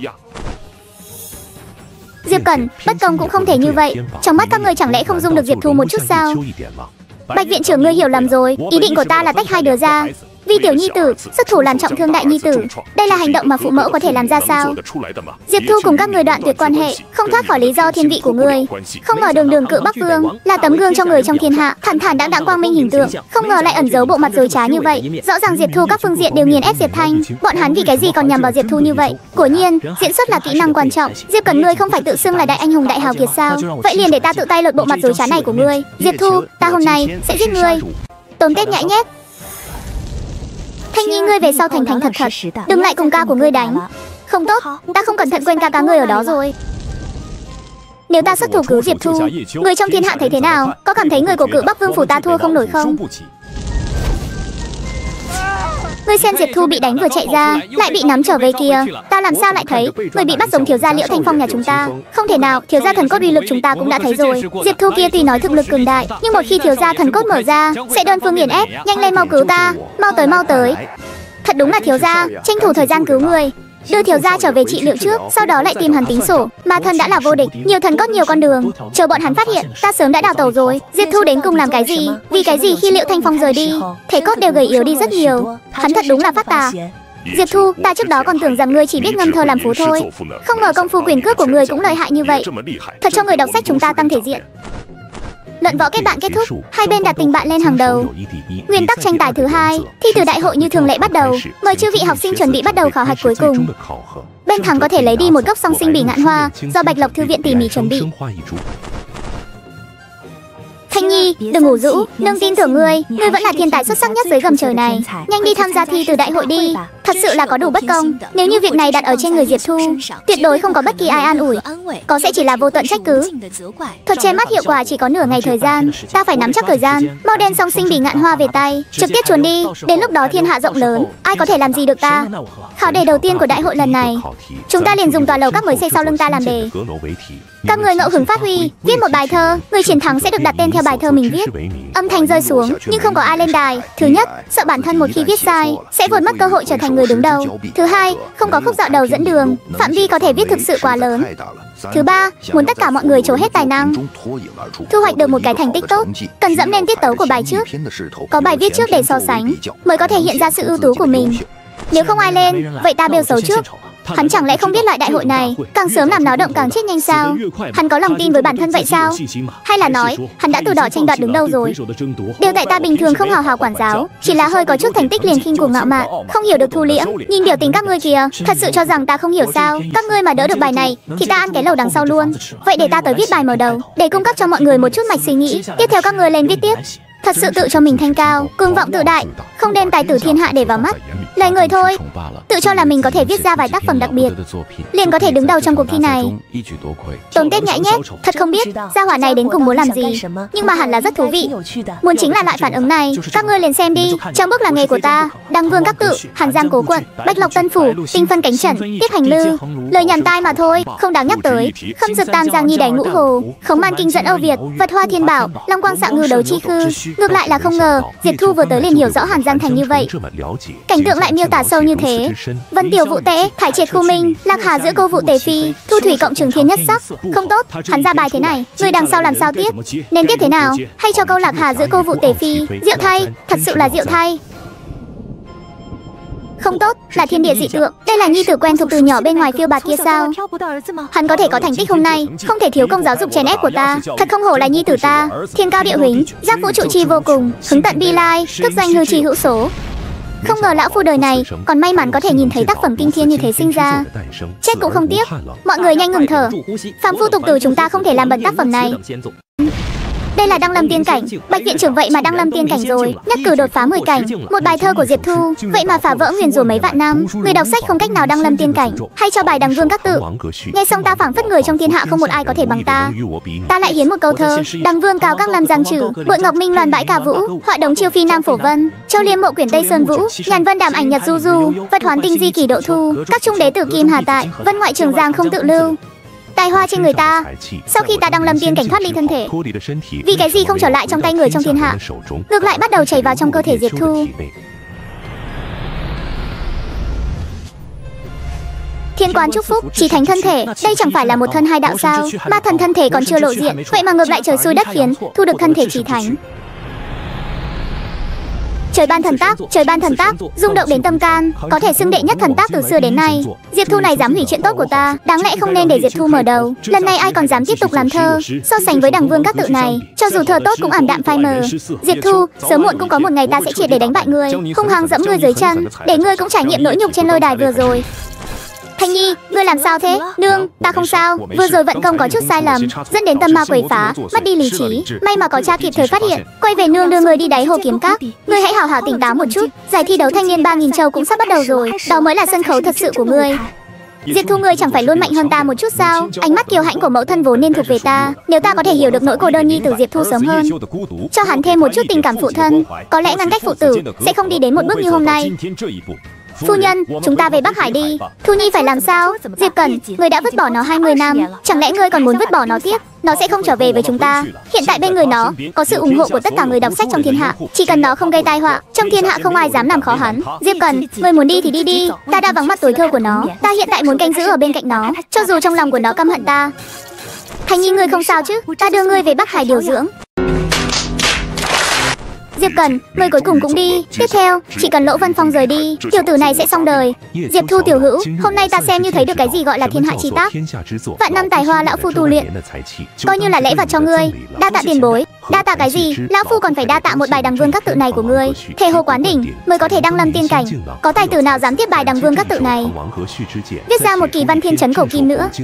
Diệp Cẩn, bất công cũng không thể như vậy. Trong mắt các ngươi chẳng lẽ không dung được Diệp Thu một chút sao? Bạch viện trưởng, ngươi hiểu lầm rồi. Ý định của ta là tách hai đứa ra. Vì tiểu nhi tử, xuất thủ làm trọng thương đại nhi tử. Đây là hành động mà phụ mẫu có thể làm ra sao? Diệp Thu cùng các người đoạn tuyệt quan hệ, không thoát khỏi lý do thiên vị của ngươi. Không ngờ đường đường cự Bắc Vương là tấm gương cho người trong thiên hạ, thản thản đãng đãng quang minh hình tượng. Không ngờ lại ẩn giấu bộ mặt dối trá như vậy. Rõ ràng Diệp Thu các phương diện đều nghiền ép Diệp Thanh. Bọn hắn vì cái gì còn nhằm vào Diệp Thu như vậy? Quả nhiên, diễn xuất là kỹ năng quan trọng. Diệp Cẩn, ngươi không phải tự xưng là đại anh hùng đại hào kiệt sao? Vậy liền để ta tự tay lột bộ mặt dối trá này của ngươi. Diệp Thu, ta hôm nay sẽ giết ngươi. Tốn tép nhãi nhép. Thanh Nhi, ngươi về sau thành thành thật thật, đừng lại cùng ca của ngươi đánh. Không tốt, ta không cẩn thận quên ca ca ngươi ở đó rồi. Nếu ta xuất thủ cứu Diệp Thu, người trong thiên hạ thấy thế nào? Có cảm thấy người của cự Bắc Vương phủ ta thua không nổi không? Ngươi xem Diệp Thu bị đánh vừa chạy ra, lại bị nắm trở về kìa. Ta làm sao lại thấy người bị bắt giống thiếu gia Liễu Thanh Phong nhà chúng ta? Không thể nào, thiếu gia thần cốt uy lực chúng ta cũng đã thấy rồi. Diệp Thu kia tuy nói thực lực cường đại, nhưng một khi thiếu gia thần cốt mở ra, sẽ đơn phương nghiền ép. Nhanh lên mau cứu ta, mau tới mau tới. Thật đúng là thiếu gia, tranh thủ thời gian cứu người. Đưa thiếu gia trở về trị liệu trước, sau đó lại tìm hắn tính sổ. Ma thân đã là vô địch, nhiều thần cốt nhiều con đường. Chờ bọn hắn phát hiện, ta sớm đã đào tẩu rồi. Diệp Thu đến cùng làm cái gì? Vì cái gì khi Liễu Thanh Phong rời đi, thể cốt đều gầy yếu đi rất nhiều. Hắn thật đúng là phát tà. Diệp Thu, ta trước đó còn tưởng rằng ngươi chỉ biết ngâm thơ làm phú thôi. Không ngờ công phu quyền cước của ngươi cũng lợi hại như vậy. Thật cho người đọc sách chúng ta tăng thể diện. Luận võ kết bạn kết thúc, hai bên đặt tình bạn lên hàng đầu. Nguyên tắc tranh tài thứ hai, thi từ đại hội như thường lệ bắt đầu. Mời chư vị học sinh chuẩn bị bắt đầu khảo hạch cuối cùng. Bên thắng có thể lấy đi một gốc song sinh bỉ ngạn hoa do Bạch Lộc Thư viện tỉ mỉ chuẩn bị. Thanh Nhi, đừng ngủ rũ, nương tin tưởng ngươi, ngươi vẫn là thiên tài xuất sắc nhất dưới gầm trời này. Nhanh đi tham gia thi từ đại hội đi. Thật sự là có đủ bất công. Nếu như việc này đặt ở trên người Diệp Thu, tuyệt đối không có bất kỳ ai an ủi, có sẽ chỉ là vô tận trách cứ. Thuật che mắt hiệu quả chỉ có nửa ngày thời gian, ta phải nắm chắc thời gian, mau đem song sinh bỉ ngạn hoa về tay, trực tiếp chuồn đi. Đến lúc đó thiên hạ rộng lớn, ai có thể làm gì được ta? Khảo đề đầu tiên của đại hội lần này, chúng ta liền dùng tòa lầu các mới xây sau lưng ta làm đề. Các người ngẫu hứng phát huy, viết một bài thơ, người chiến thắng sẽ được đặt tên theo bài thơ mình viết. Âm thanh rơi xuống, nhưng không có ai lên đài. Thứ nhất, sợ bản thân một khi viết sai sẽ vượt mất cơ hội trở thành người đứng đầu. Thứ hai, không có khúc dạo đầu dẫn đường, phạm vi có thể viết thực sự quá lớn. Thứ ba, muốn tất cả mọi người trổ hết tài năng. Thu hoạch được một cái thành tích tốt, cần dẫm lên tiết tấu của bài trước. Có bài viết trước để so sánh, mới có thể hiện ra sự ưu tú của mình. Nếu không ai lên, vậy ta bêu xấu trước. Hắn chẳng lẽ không biết loại đại hội này càng sớm làm náo động càng chết nhanh sao? Hắn có lòng tin với bản thân vậy sao? Hay là nói hắn đã từ bỏ tranh đoạt đứng đầu rồi? Đều tại ta bình thường không hào hào quản giáo, chỉ là hơi có chút thành tích liền khinh cuồng ngạo mạn, không hiểu được thu liễm. Nhìn biểu tình các ngươi kìa, thật sự cho rằng ta không hiểu sao? Các ngươi mà đỡ được bài này thì ta ăn cái lẩu đằng sau luôn. Vậy để ta tới viết bài mở đầu, để cung cấp cho mọi người một chút mạch suy nghĩ. Tiếp theo các ngươi lên viết tiếp. Thật sự tự cho mình thanh cao, cương vọng tự đại, không đem tài tử thiên hạ để vào mắt. Lời người thôi, tự cho là mình có thể viết ra vài tác phẩm đặc biệt, liền có thể đứng đầu trong cuộc thi này. Tốn Tết nhãi nhép, thật không biết gia hỏa này đến cùng muốn làm gì, nhưng mà hẳn là rất thú vị. Muốn chính là loại phản ứng này, các ngươi liền xem đi. Trong bước là nghề của ta, Đăng Vương Các Tự, Hàn Giang Cố Quận, Bách Lộc Tân Phủ, Tinh Phân Cánh Trần, Tiếp Hành Lư. Lời nhàn tai mà thôi, không đáng nhắc tới. Khâm Dực Tam Giang Nhi Đáy Ngũ Hồ, Khống Man Kinh Dẫn Âu Việt, Vật Hoa Thiên Bảo, Long Quang Xạ Ngư Đấu Chi Khư. Ngược lại là không ngờ, Diệp Thu vừa tới liền hiểu rõ Hàn Giang Thành như vậy. Cảnh tượng lại miêu tả sâu như thế. Vân Tiểu Vũ Tế, Thải Triệt Khu Minh, Lạc Hà giữa Câu Vụ Tề Phi, Thu Thủy cộng Trường Thiên Nhất Sắc. Không tốt, hắn ra bài thế này, người đằng sau làm sao tiếp? Nên tiếp thế nào? Hay cho câu Lạc Hà giữa Câu Vụ Tề Phi? Diệu thay, thật sự là diệu thay. Không tốt, là thiên địa dị tượng. Đây là nhi tử quen thuộc từ nhỏ bên ngoài phiêu bạt kia sao? Hắn có thể có thành tích hôm nay, không thể thiếu công giáo dục chèn ép của ta. Thật không hổ là nhi tử ta. Thiên cao địa huỳnh, giác vũ trụ chi vô cùng, hứng tận bi lai, thức danh hư chi hữu số. Không ngờ lão phu đời này còn may mắn có thể nhìn thấy tác phẩm kinh thiên như thế sinh ra. Chết cũng không tiếc. Mọi người nhanh ngừng thở. Phàm phu tục tử chúng ta không thể làm bẩn tác phẩm này. Đây là Đăng Lâm Tiên Cảnh, Bạch viện trưởng vậy mà Đăng Lâm Tiên Cảnh rồi, nhất cử đột phá mười cảnh. Một bài thơ của Diệp Thu, vậy mà phá vỡ nguyền rủa mấy vạn năm. Người đọc sách không cách nào Đăng Lâm Tiên Cảnh, hay cho bài Đăng Vương Các Tự. Nghe xong ta phảng phất người trong thiên hạ không một ai có thể bằng ta. Ta lại hiến một câu thơ: Đăng Vương cao các lâm giang trừ, bội ngọc minh loan bãi cả vũ, họa đống chiêu phi nam phổ vân, châu liêm mộ quyển tây sơn vũ, nhàn vân đàm ảnh nhật du du, vật hoán tinh di kỳ độ thu, các trung đế tử kim hà tại, vân ngoại trường giang không tự lưu. Tài hoa trên người ta, sau khi ta Đăng Lâm Tiên Cảnh thoát ly thân thể, vì cái gì không trở lại trong tay người trong thiên hạ, ngược lại bắt đầu chảy vào trong cơ thể Diệp Thu. Thiên quán chúc phúc, chí thánh thân thể, đây chẳng phải là một thân hai đạo sao? Ma thần thân thể còn chưa lộ diện, vậy mà ngược lại trời xui đất khiến, thu được thân thể chí thánh. Trời ban thần tác, trời ban thần tác, rung động đến tâm can, có thể xưng đệ nhất thần tác từ xưa đến nay. Diệp Thu này dám hủy chuyện tốt của ta, đáng lẽ không nên để Diệp Thu mở đầu. Lần này ai còn dám tiếp tục làm thơ? So sánh với Đăng Vương Các Tự này, cho dù thơ tốt cũng ảm đạm phai mờ. Diệp Thu, sớm muộn cũng có một ngày ta sẽ triệt để đánh bại ngươi, hung hăng dẫm ngươi dưới chân, để ngươi cũng trải nghiệm nỗi nhục trên lôi đài vừa rồi. Thanh Nhi, ngươi làm sao thế? Nương, ta không sao. Vừa rồi vận công có chút sai lầm, dẫn đến tâm ma quấy phá, mất đi lý trí. May mà có cha kịp thời phát hiện, quay về nương đưa ngươi đi đáy hồ kiếm các. Ngươi hãy hào hào tỉnh táo một chút. Giải thi đấu thanh niên ba nghìn châu cũng sắp bắt đầu rồi, đó mới là sân khấu thật sự của ngươi. Diệp Thu, ngươi chẳng phải luôn mạnh hơn ta một chút sao? Ánh mắt kiêu hãnh của mẫu thân vốn nên thuộc về ta. Nếu ta có thể hiểu được nỗi cô đơn nhi từ Diệp Thu sớm hơn, cho hắn thêm một chút tình cảm phụ thân, có lẽ ngăn cách phụ tử sẽ không đi đến một bước như hôm nay. Phu nhân, chúng ta về Bắc Hải đi. Thu Nhi phải làm sao? Diệp Cẩn, ngươi đã vứt bỏ nó hai mươi năm, chẳng lẽ ngươi còn muốn vứt bỏ nó tiếp? Nó sẽ không trở về với chúng ta. Hiện tại bên người nó có sự ủng hộ của tất cả người đọc sách trong thiên hạ. Chỉ cần nó không gây tai họa, trong thiên hạ không ai dám làm khó hắn. Diệp Cẩn, ngươi muốn đi thì đi đi. Ta đã vắng mặt tuổi thơ của nó. Ta hiện tại muốn canh giữ ở bên cạnh nó, cho dù trong lòng của nó căm hận ta. Thanh Nhi, ngươi không sao chứ? Ta đưa ngươi về Bắc Hải điều dưỡng. Diệp Cẩn, người cuối cùng cũng đi. Tiếp theo, chỉ cần Lỗ Vân Phong rời đi, tiểu tử này sẽ xong đời. Diệp Thu tiểu hữu, hôm nay ta xem như thấy được cái gì gọi là thiên hạ chi tác. Vạn năm tài hoa lão phu tu luyện, coi như là lễ vật cho ngươi. Đa tạ tiền bối. Đa tạ cái gì? Lão phu còn phải đa tạ một bài đằng vương các tự này của ngươi. Thề hồ quán đỉnh mới có thể đăng lâm tiên cảnh. Có tài tử nào dám tiếp bài đằng vương các tự này? Viết ra một kỳ văn thiên trấn khẩu kim nữa.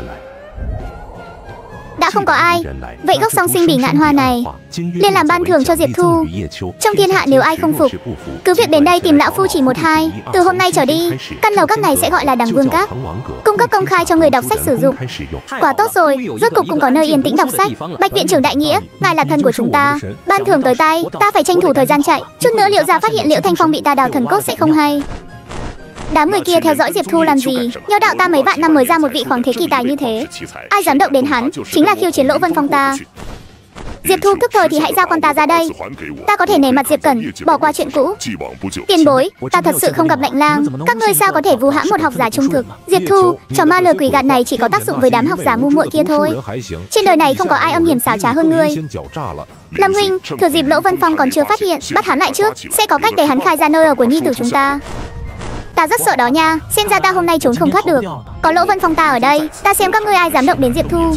Đã không có ai. Vậy gốc song sinh bỉ ngạn hoa này liền làm ban thưởng cho Diệp Thu. Trong thiên hạ nếu ai không phục, cứ việc đến đây tìm lão phu chỉ một hai. Từ hôm nay trở đi, căn lầu các này sẽ gọi là đằng vương các, cung cấp công khai cho người đọc sách sử dụng. Quá tốt rồi, rốt cục cũng có nơi yên tĩnh đọc sách. Bạch viện trưởng đại nghĩa, ngài là thần của chúng ta, ban thưởng tới tay, ta phải tranh thủ thời gian chạy. Chút nữa Liễu gia phát hiện Liễu Thanh Phong bị ta đào thần cốt sẽ không hay. Đám người kia theo dõi Diệp Thu làm gì? Nho đạo ta mấy vạn năm mới ra một vị hoàng thế kỳ tài như thế, ai dám động đến hắn chính là khiêu chiến Lỗ Vân Phong ta. Diệp Thu tức thời thì hãy giao con ta ra đây, ta có thể nể mặt Diệp Cẩn, bỏ qua chuyện cũ. Tiền bối, ta thật sự không gặp lệnh lang, các ngươi sao có thể vu hãm một học giả trung thực? Diệp Thu, trò ma lừa quỷ gạt này chỉ có tác dụng với đám học giả ngu muội kia thôi. Trên đời này không có ai âm hiểm xảo trá hơn ngươi. Lâm huynh, thừa dịp Lỗ Vân Phong còn chưa phát hiện, bắt hắn lại trước, sẽ có cách để hắn khai ra nơi ở của nhi tử chúng ta. Ta rất sợ đó nha, xem ra ta hôm nay trốn không thoát được. Có Lỗ Vân Phong ta ở đây, ta xem các ngươi ai dám động đến Diệp Thu.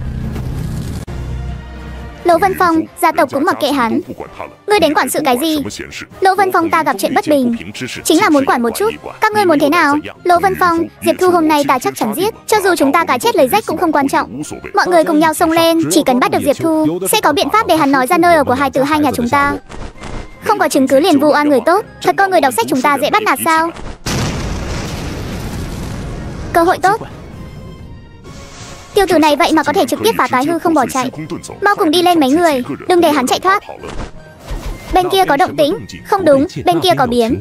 Lỗ Vân Phong, gia tộc cũng mặc kệ hắn. Ngươi đến quản sự cái gì? Lỗ Vân Phong ta gặp chuyện bất bình, chính là muốn quản một chút. Các ngươi muốn thế nào? Lỗ Vân Phong, Diệp Thu hôm nay ta chắc chắn giết, cho dù chúng ta cả chết lời rách cũng không quan trọng. Mọi người cùng nhau xông lên, chỉ cần bắt được Diệp Thu, sẽ có biện pháp để hắn nói ra nơi ở của hai từ hai nhà chúng ta. Không có chứng cứ liền vu oan người tốt, thật coi người đọc sách chúng ta dễ bắt nạt sao? Cơ hội tốt. Tiêu tử này vậy mà có thể trực tiếp phá toái hư không bỏ chạy. Mau cùng đi lên mấy người, đừng để hắn chạy thoát. Bên kia có động tĩnh. Không đúng, bên kia có biến.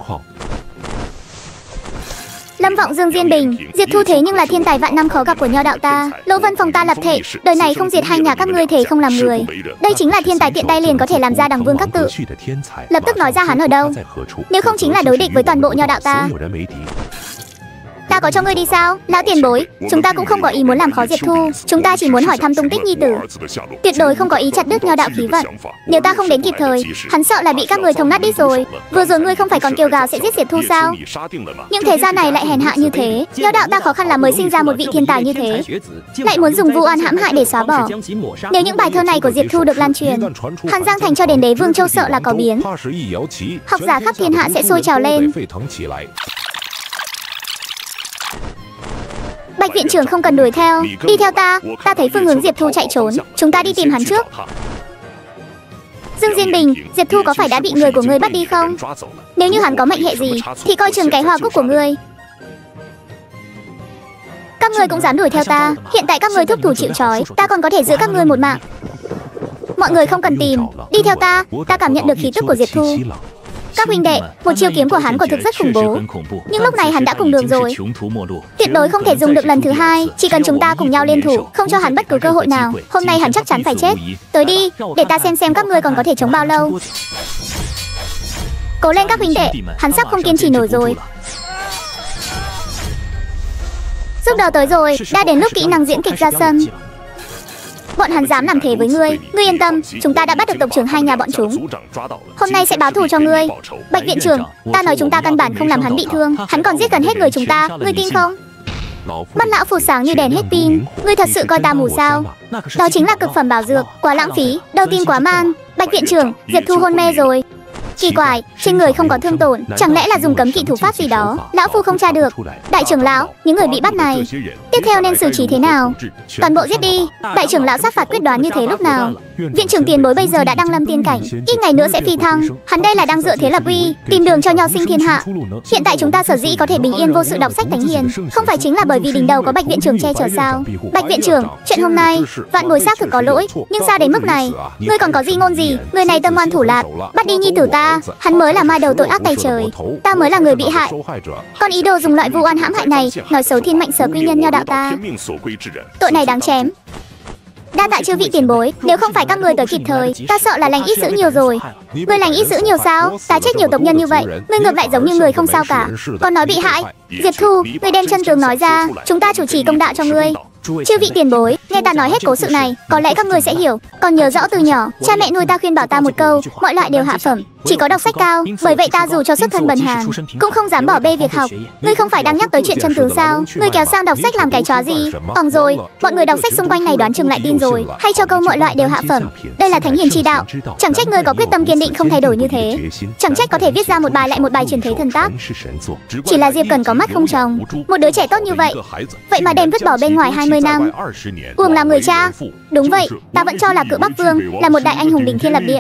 Lâm Vọng Dương Diên Bình, Diệp Thu thế nhưng là thiên tài vạn năm khó gặp của nho đạo ta. Lỗ Vân Phong ta lập thể, đời này không diệt hai nhà các ngươi thề không làm người. Đây chính là thiên tài tiện tay liền có thể làm ra đằng vương các tự. Lập tức nói ra hắn ở đâu, nếu không chính là đối địch với toàn bộ nho đạo ta. Ta có cho ngươi đi sao? Lão tiền bối, chúng ta cũng không có ý muốn làm khó Diệp Thu, chúng ta chỉ muốn hỏi thăm tung tích nhi tử. Tuyệt đối không có ý chặt đứt nho đạo khí vận. Nếu ta không đến kịp thời, hắn sợ là bị các người thông nát đi rồi. Vừa rồi ngươi không phải còn kêu gào sẽ giết Diệp Thu sao? Nhưng thế gian này lại hèn hạ như thế. Nho đạo ta khó khăn là mới sinh ra một vị thiên tài như thế, lại muốn dùng vu oan hãm hại để xóa bỏ. Nếu những bài thơ này của Diệp Thu được lan truyền, Hàn Giang Thành cho đến đế vương châu sợ là có biến. Học giả khắp thiên hạ sẽ sôi trào lên. Bạch viện trưởng không cần đuổi theo, đi theo ta, ta thấy phương hướng Diệp Thu chạy trốn, chúng ta đi tìm hắn trước. Dương Diên Bình, Diệp Thu có phải đã bị người của ngươi bắt đi không? Nếu như hắn có mệnh hệ gì, thì coi chừng cái hoa cúc của ngươi. Các ngươi cũng dám đuổi theo ta, hiện tại các ngươi thúc thủ chịu trói, ta còn có thể giữ các ngươi một mạng. Mọi người không cần tìm, đi theo ta, ta cảm nhận được khí tức của Diệp Thu. Các huynh đệ, một chiêu kiếm của hắn quả thực rất khủng bố, nhưng lúc này hắn đã cùng đường rồi, tuyệt đối không thể dùng được lần thứ hai. Chỉ cần chúng ta cùng nhau liên thủ, không cho hắn bất cứ cơ hội nào, hôm nay hắn chắc chắn phải chết. Tới đi, để ta xem xem các ngươi còn có thể chống bao lâu. Cố lên các huynh đệ, hắn sắp không kiên trì nổi rồi. Giúp đỡ tới rồi, đã đến lúc kỹ năng diễn kịch ra sân. Bọn hắn dám làm thế với ngươi, ngươi yên tâm, chúng ta đã bắt được tộc trưởng hai nhà bọn chúng. Hôm nay sẽ báo thù cho ngươi. Bạch viện trưởng, ta nói chúng ta căn bản không làm hắn bị thương, hắn còn giết gần hết người chúng ta, ngươi tin không? Mắt lão phù sáng như đèn hết pin, ngươi thật sự coi ta mù sao? Đó chính là cực phẩm bảo dược, quá lãng phí, đầu tin quá man. Bạch viện trưởng, Diệp Thu hôn mê rồi. Kỳ quái, trên người không có thương tổn, chẳng lẽ là dùng cấm kỵ thủ pháp gì đó? Lão phu không tra được. Đại trưởng lão, những người bị bắt này, tiếp theo nên xử trí thế nào? Toàn bộ giết đi. Đại trưởng lão sát phạt quyết đoán như thế lúc nào? Viện trưởng tiền bối bây giờ đã đăng lâm tiên cảnh, ít ngày nữa sẽ phi thăng. Hắn đây là đang dựa thế lập uy, tìm đường cho nho sinh thiên hạ. Hiện tại chúng ta sở dĩ có thể bình yên vô sự đọc sách thánh hiền, không phải chính là bởi vì đỉnh đầu có Bạch viện trưởng che chở sao? Bạch viện trưởng, chuyện hôm nay, vạn bối xác thực có lỗi, nhưng sao đến mức này? Ngươi còn có di ngôn gì? Người này tâm ngoan thủ lạt, bắt đi nhi tử ta, hắn mới là mai đầu tội ác tày trời, ta mới là người bị hại. Còn ý đồ dùng loại vu oan hãm hại này, nói xấu thiên mệnh sở quy nhân nho đạo ta, tội này đáng chém. Đa tạ chư vị tiền bối, nếu không phải các người tới kịp thời, ta sợ là lành ít dữ nhiều rồi. Người lành ít dữ nhiều sao? Ta chết nhiều tộc nhân như vậy, ngươi ngược lại giống như người không sao cả, còn nói bị hại. Diệp Thu, ngươi đem chân tướng nói ra, chúng ta chủ trì công đạo cho ngươi. Chư vị tiền bối, nghe ta nói hết cố sự này, có lẽ các người sẽ hiểu. Còn nhớ rõ từ nhỏ, cha mẹ nuôi ta khuyên bảo ta một câu, mọi loại đều hạ phẩm, chỉ có đọc sách cao. Bởi vậy ta dù cho xuất thân bần hàn, cũng không dám bỏ bê việc học. Ngươi không phải đang nhắc tới chuyện chân tướng sao? Ngươi kéo sang đọc sách làm cái chó gì? Ỏng rồi, bọn người đọc sách xung quanh này đoán chừng lại tin rồi. Hay cho câu mọi loại đều hạ phẩm. Đây là thánh hiền chi đạo. Chẳng trách ngươi có quyết tâm kiên định không thay đổi như thế. Chẳng trách có thể viết ra một bài lại một bài truyền thế thần tác. Chỉ là Diệp Cần có mắt không tròng. Một đứa trẻ tốt như vậy, vậy mà đem vứt bỏ bên ngoài hai mươi năm. Uổng làm người cha. Đúng vậy, ta vẫn cho là Cự Bắc Vương là một đại anh hùng đỉnh thiên lập địa.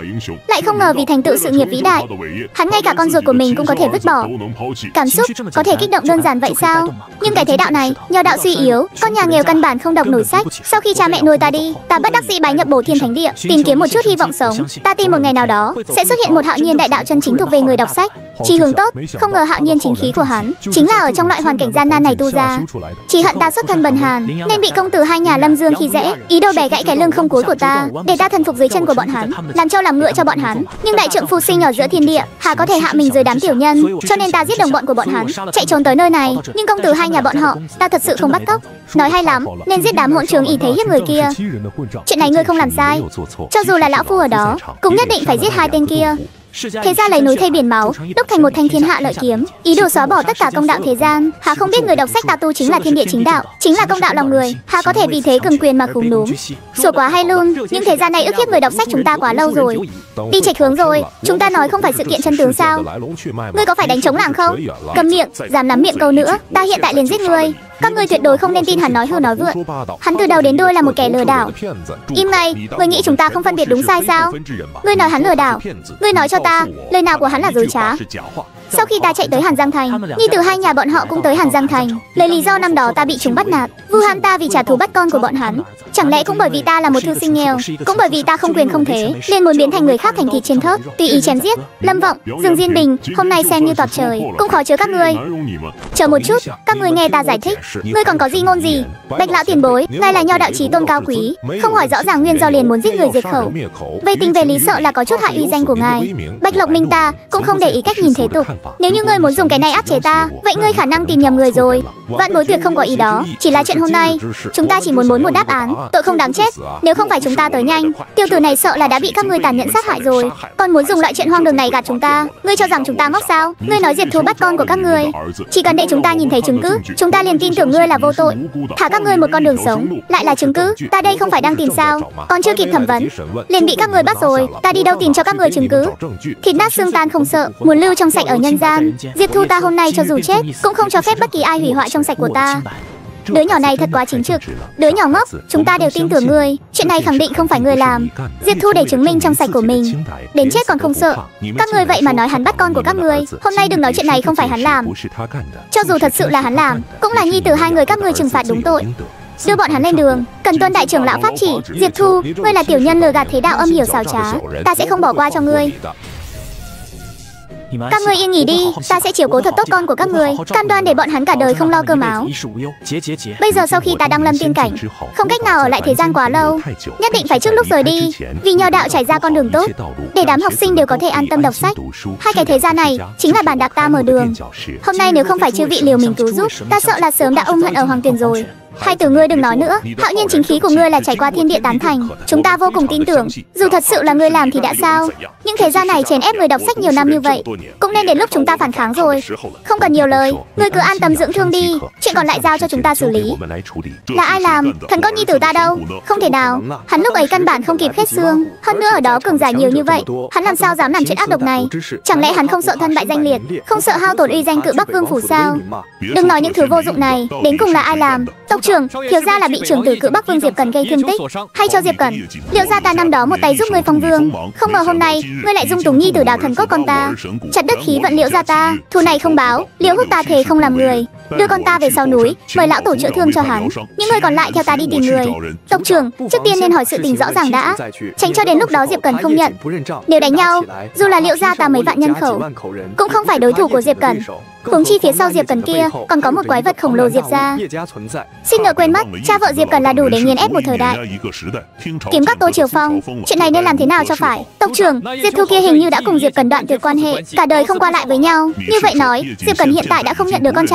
Lại không ngờ vì thành tựu sự nghiệp vĩ đại, hắn ngay cả con ruột của mình cũng có thể vứt bỏ. Cảm xúc có thể kích động đơn giản vậy sao? Nhưng cái thế đạo này, nho đạo suy yếu, con nhà nghèo căn bản không đọc nổi sách. Sau khi cha mẹ nuôi ta đi, ta bất đắc dĩ bái nhập Bổ Thiên Thánh Địa, tìm kiếm một chút hy vọng sống. Ta tin một ngày nào đó sẽ xuất hiện một hạo nhiên đại đạo chân chính thuộc về người đọc sách. Chí hướng tốt, không ngờ hạo nhiên chính khí của hắn chính là ở trong loại hoàn cảnh gian nan này tu ra. Chỉ hận ta xuất thân bần hàn nên bị công tử hai nhà Lâm Dương khi dễ, ý đồ bẻ gãy cái lưng không cuối của ta, để ta thần phục dưới chân của bọn hắn, làm trâu làm ngựa cho bọn hắn. Nhưng đại trượng phu sinh ở giữa thiên địa, hà có thể hạ mình dưới đám tiểu nhân, cho nên ta giết đồng bọn của bọn hắn, chạy trốn tới nơi này. Nhưng công tử hai nhà bọn họ, ta thật sự không bắt cóc. Nói hay lắm, nên giết đám hỗn trướng ý thế hiếp người kia. Chuyện này ngươi không làm sai, cho dù là lão phu ở đó, cũng nhất định phải giết hai tên kia. Thế ra lấy núi thay biển máu, đúc thành một thanh thiên hạ lợi kiếm, ý đồ xóa bỏ tất cả công đạo thế gian. Hà không biết người đọc sách ta tu chính là thiên địa chính đạo, chính là công đạo lòng người. Hà có thể vì thế cường quyền mà khúm núm. Sủa quá hay luôn, nhưng thế gian này ức hiếp người đọc sách chúng ta quá lâu rồi. Đi chệch hướng rồi, chúng ta nói không phải sự kiện chân tướng sao? Ngươi có phải đánh trống làng không? Cầm miệng, dám lắm miệng câu nữa, ta hiện tại liền giết ngươi. Các ngươi tuyệt đối không nên tin hắn nói hư nói vượn. Hắn từ đầu đến đuôi là một kẻ lừa đảo. Im ngay, ngươi nghĩ chúng ta không phân biệt đúng sai sao? Ngươi nói hắn lừa đảo, ngươi nói cho ta, lời nào của hắn là dối trá. Sau khi ta chạy tới Hàn Giang Thành, nhi tử hai nhà bọn họ cũng tới Hàn Giang Thành, lấy lý do năm đó ta bị chúng bắt nạt, vu ham ta vì trả thù bắt con của bọn hắn. Chẳng lẽ cũng bởi vì ta là một thư sinh nghèo, cũng bởi vì ta không quyền không thế, liền muốn biến thành người khác thành thịt trên thớt, tùy ý chém giết. Lâm Vọng, Dương Diên Bình, hôm nay xem như tọt trời, cũng khó chứa các ngươi. Chờ một chút, các ngươi nghe ta giải thích. Ngươi còn có gì ngôn gì? Bạch lão tiền bối, ngài là nho đạo chí tôn cao quý, không hỏi rõ ràng nguyên do liền muốn giết người diệt khẩu. Về tình về lý sợ là có chút hại uy danh của ngài. Bạch Lộc Minh ta cũng không để ý cách nhìn thế tục. Nếu như ngươi muốn dùng cái này áp chế ta, vậy ngươi khả năng tìm nhầm người rồi. Vạn Bối tuyệt không có ý đó, chỉ là chuyện hôm nay, chúng ta chỉ muốn muốn một đáp án, tội không đáng chết. Nếu không phải chúng ta tới nhanh, tiêu tử này sợ là đã bị các ngươi tàn nhẫn sát hại rồi. Còn muốn dùng loại chuyện hoang đường này gạt chúng ta, ngươi cho rằng chúng ta ngốc sao? Ngươi nói Diệp Thu bắt con của các ngươi, chỉ cần để chúng ta nhìn thấy chứng cứ, chúng ta liền tin tưởng ngươi là vô tội, thả các ngươi một con đường sống, lại là chứng cứ. Ta đây không phải đang tìm sao? Còn chưa kịp thẩm vấn, liền bị các ngươi bắt rồi. Ta đi đâu tìm cho các ngươi chứng cứ? Thịt nát xương tan không sợ, muốn lưu trong sạch ở nhân gian. Diệp Thu ta hôm nay cho dù chết, cũng không cho phép bất kỳ ai hủy hoại trong sạch của ta. Đứa nhỏ này thật quá chính trực, đứa nhỏ ngốc, chúng ta đều tin tưởng ngươi. Chuyện này khẳng định không phải ngươi làm. Diệp Thu để chứng minh trong sạch của mình, đến chết còn không sợ. Các ngươi vậy mà nói hắn bắt con của các ngươi. Hôm nay đừng nói chuyện này không phải hắn làm. Cho dù thật sự là hắn làm, cũng là nhi tử hai người các ngươi trừng phạt đúng tội. Đưa bọn hắn lên đường, cần tuân đại trưởng lão pháp chỉ. Diệp Thu, ngươi là tiểu nhân lừa gạt thế đạo âm hiểu xảo trá, ta sẽ không bỏ qua cho ngươi. Các ngươi yên nghỉ đi, ta sẽ chiếu cố thật tốt con của các ngươi, cam đoan để bọn hắn cả đời không lo cơm áo. Bây giờ sau khi ta đăng lâm tiên cảnh, không cách nào ở lại thế gian quá lâu, nhất định phải trước lúc rời đi, vì nho đạo trải ra con đường tốt, để đám học sinh đều có thể an tâm đọc sách. Hai cái thế gian này chính là bàn đạp ta mở đường. Hôm nay nếu không phải chư vị liều mình cứu giúp, ta sợ là sớm đã ôm hận ở hoàng tuyền rồi. Hai từ ngươi đừng nói nữa, hạo nhiên chính khí của ngươi là trải qua thiên địa tán thành, chúng ta vô cùng tin tưởng. Dù thật sự là ngươi làm thì đã sao? Nhưng thế gian này chèn ép người đọc sách nhiều năm như vậy, cũng nên đến lúc chúng ta phản kháng rồi. Không cần nhiều lời, ngươi cứ an tâm dưỡng thương đi, chuyện còn lại giao cho chúng ta xử lý. Là ai làm? Thần cốt nhi tử ta đâu? Không thể nào, hắn lúc ấy căn bản không kịp khết xương, hơn nữa ở đó cường giả nhiều như vậy, hắn làm sao dám làm chuyện ác độc này? Chẳng lẽ hắn không sợ thân bại danh liệt, không sợ hao tổn uy danh Cự Bắc Vương phủ sao? Đừng nói những thứ vô dụng này, đến cùng là ai làm? Tộc trưởng, thiếu gia là bị trưởng tử Cự Bắc Vương Diệp Cần gây thương tích, hay cho Diệp Cần? Liệu gia ta năm đó một tay giúp ngươi phong vương, không ngờ hôm nay ngươi lại dung túng nhi tử đào thần cốt con ta, chặt đứt khí vận Liễu gia ta. Thù này không báo, Liễu Húc ta thề không làm người, đưa con ta về sau núi, mời lão tổ chữa thương cho hắn. Những người còn lại theo ta đi tìm người. Tộc trưởng, trước tiên nên hỏi sự tình rõ ràng đã, tránh cho đến lúc đó Diệp Cần không nhận. Nếu đánh nhau, dù là Liễu gia ta mấy vạn nhân khẩu, cũng không phải đối thủ của Diệp Cần. Huống chi phía sau Diệp Cần kia còn có một quái vật khổng lồ Diệp gia. Xin nợ quên mất, cha vợ Diệp Cần là đủ để nghiền ép một thời đại. Kiếm các Tô Triều Phong, chuyện này nên làm thế nào cho phải? Tộc trưởng, Diệp Thu kia hình như đã cùng Diệp Cần đoạn tuyệt quan hệ, cả đời không qua lại với nhau. Như vậy nói, Diệp Cần hiện tại đã không nhận được con trai này.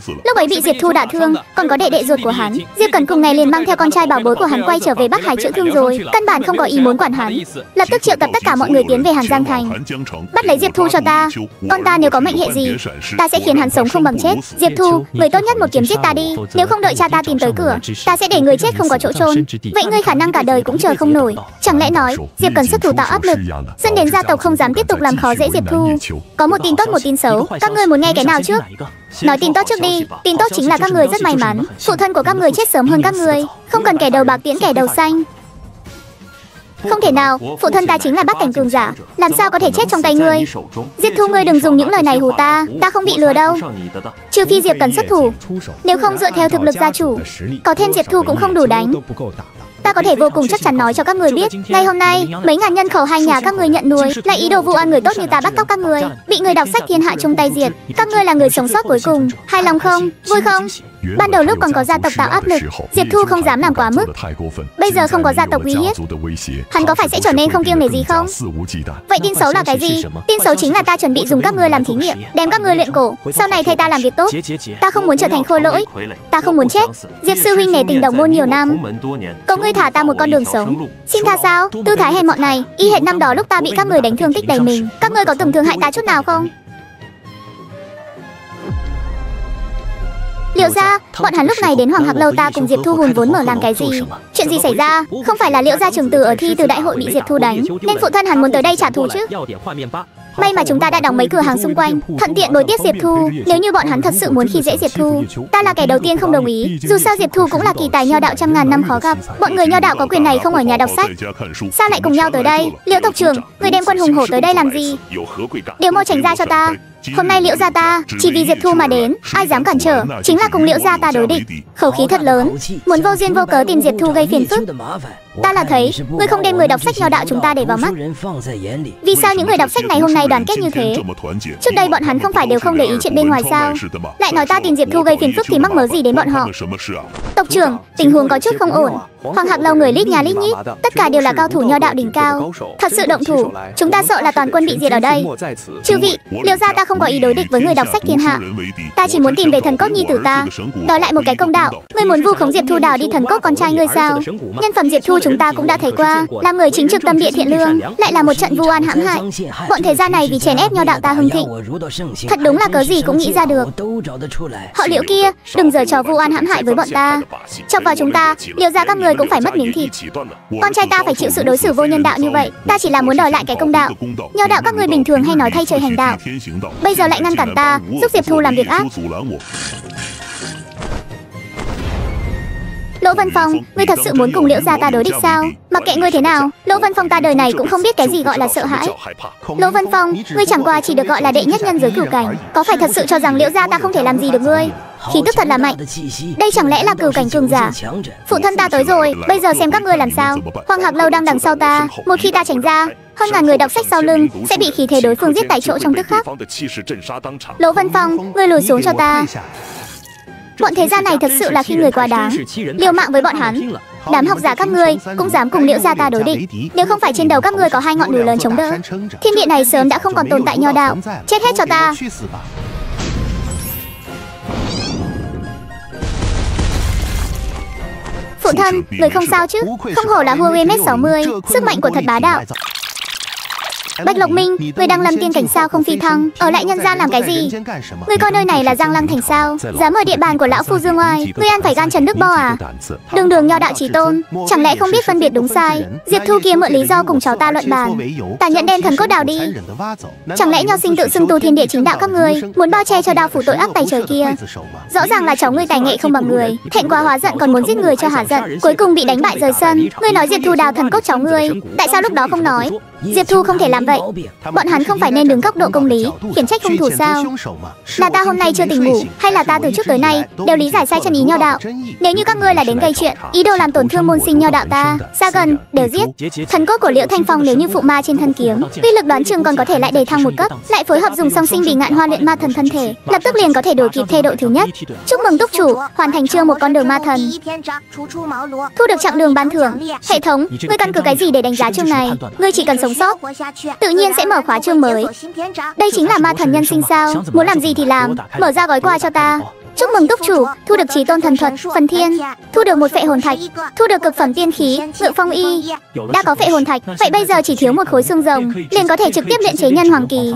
Lúc ấy bị Diệp Thu đả thương, còn có đệ đệ ruột của hắn. Diệp Cẩn cùng ngày liền mang theo con trai bảo bối của hắn quay trở về Bắc Hải chữa thương rồi, căn bản không có ý muốn quản hắn. Lập tức triệu tập tất cả mọi người tiến về Hàn Giang Thành, bắt lấy Diệp Thu cho ta. Con ta nếu có mệnh hệ gì, ta sẽ khiến hắn sống không bằng chết. Diệp Thu, người tốt nhất một kiếm giết ta đi, nếu không đợi cha ta tìm tới cửa, ta sẽ để người chết không có chỗ chôn. Vậy ngươi khả năng cả đời cũng chờ không nổi. Chẳng lẽ nói Diệp Cẩn xuất thủ tạo áp lực, dẫn đến gia tộc không dám tiếp tục làm khó dễ Diệp Thu? Có một tin tốt một tin xấu, các ngươi muốn nghe cái nào trước? Nói tin tốt trước đi. Tin tốt chính là các người rất may mắn, phụ thân của các người chết sớm hơn các người, không cần kẻ đầu bạc tiễn kẻ đầu xanh. Không thể nào, phụ thân ta chính là Bắc Cảnh cường giả, làm sao có thể chết trong tay ngươi? Diệp Thu, ngươi đừng dùng những lời này hù ta, ta không bị lừa đâu. Trừ phi Diệp Cẩn xuất thủ, nếu không dựa theo thực lực gia chủ, có thêm Diệp Thu cũng không đủ đánh. Ta có thể vô cùng chắc chắn nói cho các người biết, ngày hôm nay mấy ngàn nhân khẩu hai nhà các người nhận nuôi, lại ý đồ vu oan người tốt như ta bắt cóc các người, bị người đọc sách thiên hạ chung tay diệt. Các ngươi là người sống sót cuối cùng, hài lòng không? Vui không? Ban đầu lúc còn có gia tộc tạo áp lực, Diệp Thu không dám làm quá mức. Bây giờ không có gia tộc uy hiếp, hắn có phải sẽ trở nên không kiêng nể gì không? Vậy tin xấu là cái gì? Tin xấu chính là ta chuẩn bị dùng các ngươi làm thí nghiệm, đem các ngươi luyện cổ, sau này thay ta làm việc tốt. Ta không muốn trở thành khôi lỗi, ta không muốn chết. Diệp sư huynh nể tình đồng môn nhiều năm, cầu ngươi thả ta một con đường sống. Xin tha sao? Tư thái hèn mọn này, y hệt năm đó lúc ta bị các người đánh thương tích đầy mình. Các ngươi có từng thương hại ta chút nào không? Liệu ra, bọn hắn lúc này đến Hoàng Hạc Lâu ta cùng Diệp Thu hùn vốn mở làm cái gì? Chuyện gì xảy ra? Không phải là Liễu gia trường tử ở thi từ đại hội bị Diệp Thu đánh, nên phụ thân hắn muốn tới đây trả thù chứ? May mà chúng ta đã đóng mấy cửa hàng xung quanh, thuận tiện bồi tiếp Diệp Thu. Nếu như bọn hắn thật sự muốn khi dễ Diệp Thu, ta là kẻ đầu tiên không đồng ý. Dù sao Diệp Thu cũng là kỳ tài nho đạo trăm ngàn năm khó gặp. Bọn người nho đạo có quyền này không ở nhà đọc sách, sao lại cùng nhau tới đây? Liễu tộc trưởng, người đem quân hùng hổ tới đây làm gì? Đều mau tránh ra cho ta. Hôm nay Liễu gia ta chỉ vì Diệp Thu mà đến, ai dám cản trở chính là cùng Liễu gia ta đối địch. Khẩu khí thật lớn, muốn vô duyên vô cớ tìm Diệp Thu gây phiền phức. Ta là thấy ngươi không đem người đọc sách nho đạo chúng ta để vào mắt. Vì sao những người đọc sách này hôm nay đoàn kết như thế? Trước đây bọn hắn không phải đều không để ý chuyện bên ngoài sao? Lại nói ta tìm Diệp Thu gây phiền phức thì mắc mớ gì đến bọn họ? Tộc trưởng, tình huống có chút không ổn. Hoàng Hạc Lâu người lít nhà lít nhít, tất cả đều là cao thủ nho đạo đỉnh cao. Thật sự động thủ, chúng ta sợ là toàn quân bị diệt ở đây. Chư vị, Liễu gia ta không có ý đối địch với người đọc sách thiên hạ. Ta chỉ muốn tìm về thần cốt nhi tử ta, đòi lại một cái công đạo. Ngươi muốn vu khống Diệp Thu đào đi thần cốt con trai ngươi sao? Nhân phẩm Diệp Thu chúng ta cũng đã thấy qua, là người chính trực tâm địa thiện lương, lại là một trận vu oan hãm hại. Bọn thế gia này vì chèn ép nho đạo ta hưng thịnh, thật đúng là cớ gì cũng nghĩ ra được. Họ Liễu kia, đừng giở trò vu oan hãm hại với bọn ta. Chọc vào chúng ta, Liễu gia các người cũng phải mất miếng thịt. Con trai ta phải chịu sự đối xử vô nhân đạo như vậy, ta chỉ là muốn đòi lại cái công đạo. Nho đạo các người bình thường hay nói thay trời hành đạo, bây giờ lại ngăn cản ta, giúp Diệp Thu làm việc ác. Lỗ Vân Phong, ngươi thật sự muốn cùng Liễu gia ta đối địch sao? Mặc kệ ngươi thế nào, Lỗ Vân Phong ta đời này cũng không biết cái gì gọi là sợ hãi. Lỗ Vân Phong, ngươi chẳng qua chỉ được gọi là đệ nhất nhân giới cửu cảnh, có phải thật sự cho rằng Liễu gia ta không thể làm gì được ngươi? Khí tức thật là mạnh, đây chẳng lẽ là cửu cảnh cường giả? Phụ thân ta tới rồi, bây giờ xem các ngươi làm sao. Hoàng Hạc Lâu đang đằng sau ta, một khi ta tránh ra, hơn ngàn người đọc sách sau lưng sẽ bị khí thế đối phương giết tại chỗ trong tức khắc. Lỗ Vân Phong, ngươi lùi xuống cho ta. Bọn thế gia này thật sự là khi người quá đáng, liều mạng với bọn hắn. Đám học giả các ngươi cũng dám cùng Liễu gia ta đối địch, nếu không phải trên đầu các ngươi có hai ngọn núi lớn chống đỡ, thiên địa này sớm đã không còn tồn tại nho đạo. Chết hết cho ta. Phụ thân, người không sao chứ? Không hổ là Huawei mét sáu mươi, sức mạnh của thật bá đạo. Bạch Lộc Minh, ngươi đang lâm tiên cảnh sao không phi thăng, ở lại nhân gian làm cái gì? Ngươi coi nơi này là Giang Lăng thành sao? Dám ở địa bàn của lão phu dương oai, ngươi ăn phải gan Trần Đức Bo à? Đường đường nho đạo chí tôn, chẳng lẽ không biết phân biệt đúng sai? Diệp Thu kia mượn lý do cùng cháu ta luận bàn, ta nhận đem thần cốt đào đi. Chẳng lẽ nho sinh tự xưng tu thiên địa chính đạo các ngươi muốn bao che cho đao phủ tội ác tày trời kia? Rõ ràng là cháu ngươi tài nghệ không bằng người, thẹn quá hóa giận còn muốn giết người cho hả giận, cuối cùng bị đánh bại rời sân. Ngươi nói Diệp Thu đào thần cốt cháu ngươi, tại sao lúc đó không nói? Diệp Thu không thể làm vậy. Bọn hắn không phải nên đứng góc độ công lý khiển trách hung thủ sao? Là ta hôm nay chưa tỉnh ngủ, hay là ta từ trước tới nay đều lý giải sai chân ý nho đạo? Nếu như các ngươi là đến gây chuyện, ý đồ làm tổn thương môn sinh nho đạo ta, xa gần đều giết. Thần cốt của Liễu Thanh Phong nếu như phụ ma trên thân kiếm, uy lực đoán chừng còn có thể lại đề thăng một cấp, lại phối hợp dùng song sinh bì ngạn hoa luyện ma thần thân thể, lập tức liền có thể đổi kịp thê độ thứ nhất. Chúc mừng túc chủ hoàn thành chương một con đường ma thần, thu được chặng đường ban thưởng. Hệ thống, ngươi căn cứ cái gì để đánh giá chương này? Ngươi chỉ cần sống sót, tự nhiên sẽ mở khóa chương mới. Đây chính là ma thần nhân sinh sao? Muốn làm gì thì làm, mở ra gói quà cho ta. Chúc mừng túc chủ, thu được Chí Tôn thần thuật, phần thiên, thu được một phệ hồn thạch, thu được cực phẩm tiên khí, Ngự Phong Y. Đã có phệ hồn thạch, vậy bây giờ chỉ thiếu một khối xương rồng, liền có thể trực tiếp luyện chế nhân hoàng kỳ.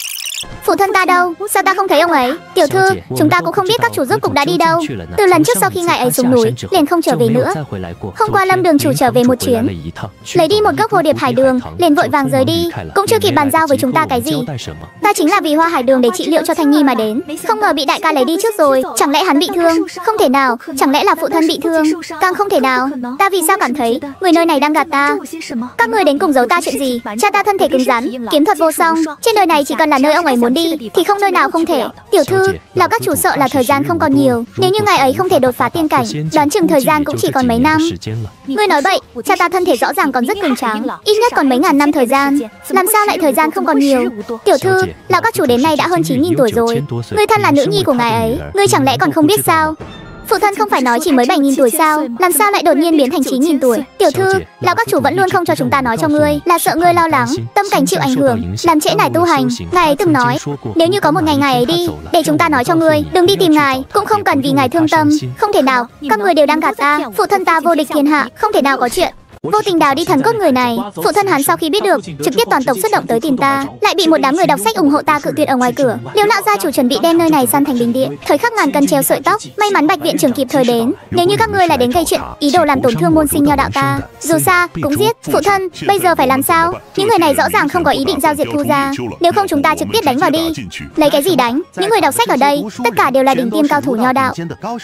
Phụ thân ta đâu? Sao ta không thấy ông ấy? Tiểu thư, chúng ta cũng không biết các chủ rốt cục đã đi đâu. Từ lần trước sau khi ngài ấy xuống núi, liền không trở về nữa. Hôm qua Lâm đường chủ trở về một chuyến, lấy đi một gốc hồ điệp hải đường, liền vội vàng rời đi, cũng chưa kịp bàn giao với chúng ta cái gì. Ta chính là vì hoa hải đường để trị liệu cho Thanh Nhi mà đến, không ngờ bị đại ca lấy đi trước rồi. Chẳng lẽ hắn bị thương? Không thể nào. Chẳng lẽ là phụ thân bị thương? Càng không thể nào. Ta vì sao cảm thấy người nơi này đang gạt ta? Các người đến cùng giấu ta chuyện gì? Cha ta thân thể cứng rắn, kiếm thuật vô song, trên đời này chỉ cần là nơi ông ấy muốn đi thì không nơi nào không thể. Tiểu thư, lão các chủ sợ là thời gian không còn nhiều. Nếu như ngài ấy không thể đột phá tiên cảnh, đoán chừng thời gian cũng chỉ còn mấy năm. Ngươi nói bậy, cha ta thân thể rõ ràng còn rất cường tráng, ít nhất còn mấy ngàn năm thời gian. Làm sao lại thời gian không còn nhiều? Tiểu thư, lão các chủ đến nay đã hơn chín nghìn tuổi rồi. Ngươi thân là nữ nhi của ngài ấy, ngươi chẳng lẽ còn không biết sao? Phụ thân không phải nói chỉ mới bảy nghìn tuổi sao? Làm sao lại đột nhiên biến thành chín nghìn tuổi? Tiểu thư, lão các chủ vẫn luôn không cho chúng ta nói cho ngươi, là sợ ngươi lo lắng, tâm cảnh chịu ảnh hưởng, làm trễ nải tu hành. Ngài ấy từng nói, nếu như có một ngày ngài ấy đi, để chúng ta nói cho ngươi, đừng đi tìm ngài, cũng không cần vì ngài thương tâm. Không thể nào, các ngươi đều đang gạt ta. Phụ thân ta vô địch thiên hạ, không thể nào có chuyện. Vô tình đào đi thần cốt người này. Phụ thân hắn sau khi biết được, trực tiếp toàn tộc xuất động tới tìm ta, lại bị một đám người đọc sách ủng hộ ta cự tuyệt ở ngoài cửa. Liêu lão gia chủ chuẩn bị đem nơi này san thành bình địa, thời khắc ngàn cân treo sợi tóc. May mắn Bạch viện trưởng kịp thời đến. Nếu như các ngươi là đến gây chuyện, ý đồ làm tổn thương môn sinh nho đạo ta, dù sao cũng giết. Phụ thân, bây giờ phải làm sao? Những người này rõ ràng không có ý định giao diệt Thu gia, nếu không chúng ta trực tiếp đánh vào đi. Lấy cái gì đánh? Những người đọc sách ở đây tất cả đều là đỉnh tiêm cao thủ nho đạo.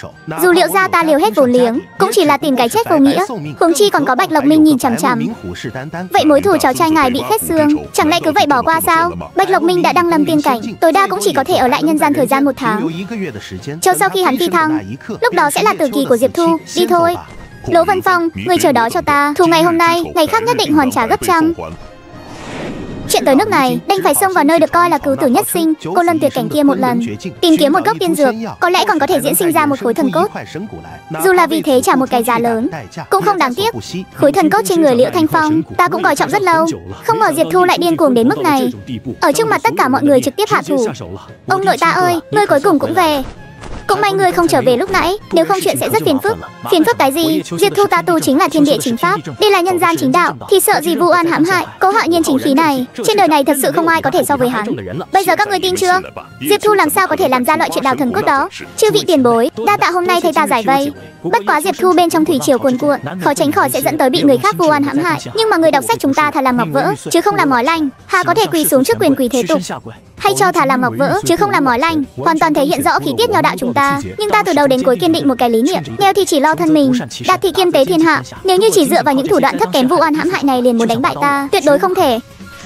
Dù Liệu gia ta liều hết vốn liếng, cũng chỉ là tìm cái chết vô nghĩa. Huống chi còn có Bạch Lộc Minh nhìn chằm chằm. Vậy mối thù cháu trai ngài bị khét xương, chẳng lẽ cứ vậy bỏ qua sao? Bạch Lộc Minh đã đăng lâm tiên cảnh, tối đa cũng chỉ có thể ở lại nhân gian thời gian một tháng. Cho sau khi hắn phi thăng, lúc đó sẽ là tử kỳ của Diệp Thu. Đi thôi. Lỗ Vân Phong, người chờ đó cho ta. Thù ngày hôm nay, ngày khác nhất định hoàn trả gấp trăm. Chuyện tới nước này, đành phải xông vào nơi được coi là cứu tử nhất sinh, Cô Luân Tuyệt Cảnh kia một lần, tìm kiếm một gốc tiên dược, có lẽ còn có thể diễn sinh ra một khối thần cốt. Dù là vì thế trả một cái giá lớn, cũng không đáng tiếc. Khối thần cốt trên người Liễu Thanh Phong, ta cũng coi trọng rất lâu, không ngờ Diệp Thu lại điên cuồng đến mức này. Ở trước mặt tất cả mọi người trực tiếp hạ thủ. Ông nội ta ơi, ngươi cuối cùng cũng về. Cũng may ngươi không trở về lúc nãy, nếu không chuyện sẽ rất phiền phức. Phiền phức cái gì? Diệp Thu ta tu chính là thiên địa chính pháp, đây là nhân gian chính đạo, thì sợ gì vu oan hãm hại. Cố hạo nhiên chính khí này, trên đời này thật sự không ai có thể so với hắn. Bây giờ các ngươi tin chưa? Diệp Thu làm sao có thể làm ra loại chuyện đào thần cốt đó? Chư vị tiền bối, đa tạ hôm nay thầy ta giải vây. Bất quá Diệp Thu bên trong thủy triều cuồn cuộn, khó tránh khỏi sẽ dẫn tới bị người khác vu oan hãm hại. Nhưng mà người đọc sách chúng ta thà làm ngọc vỡ, chứ không làm mỏi lanh. Hà có thể quỳ xuống trước quyền quỳ thế tục, hay cho thà làm ngọc vỡ, chứ không làm mỏi lanh. Hoàn toàn thể hiện rõ khí tiết nho đạo chúng ta. Nhưng ta từ đầu đến cuối kiên định một cái lý niệm, nghèo thì chỉ lo thân mình, đạt thì kiêm tế thiên hạ. Nếu như chỉ dựa vào những thủ đoạn thấp kém vu oan hãm hại này liền muốn đánh bại ta, tuyệt đối không thể.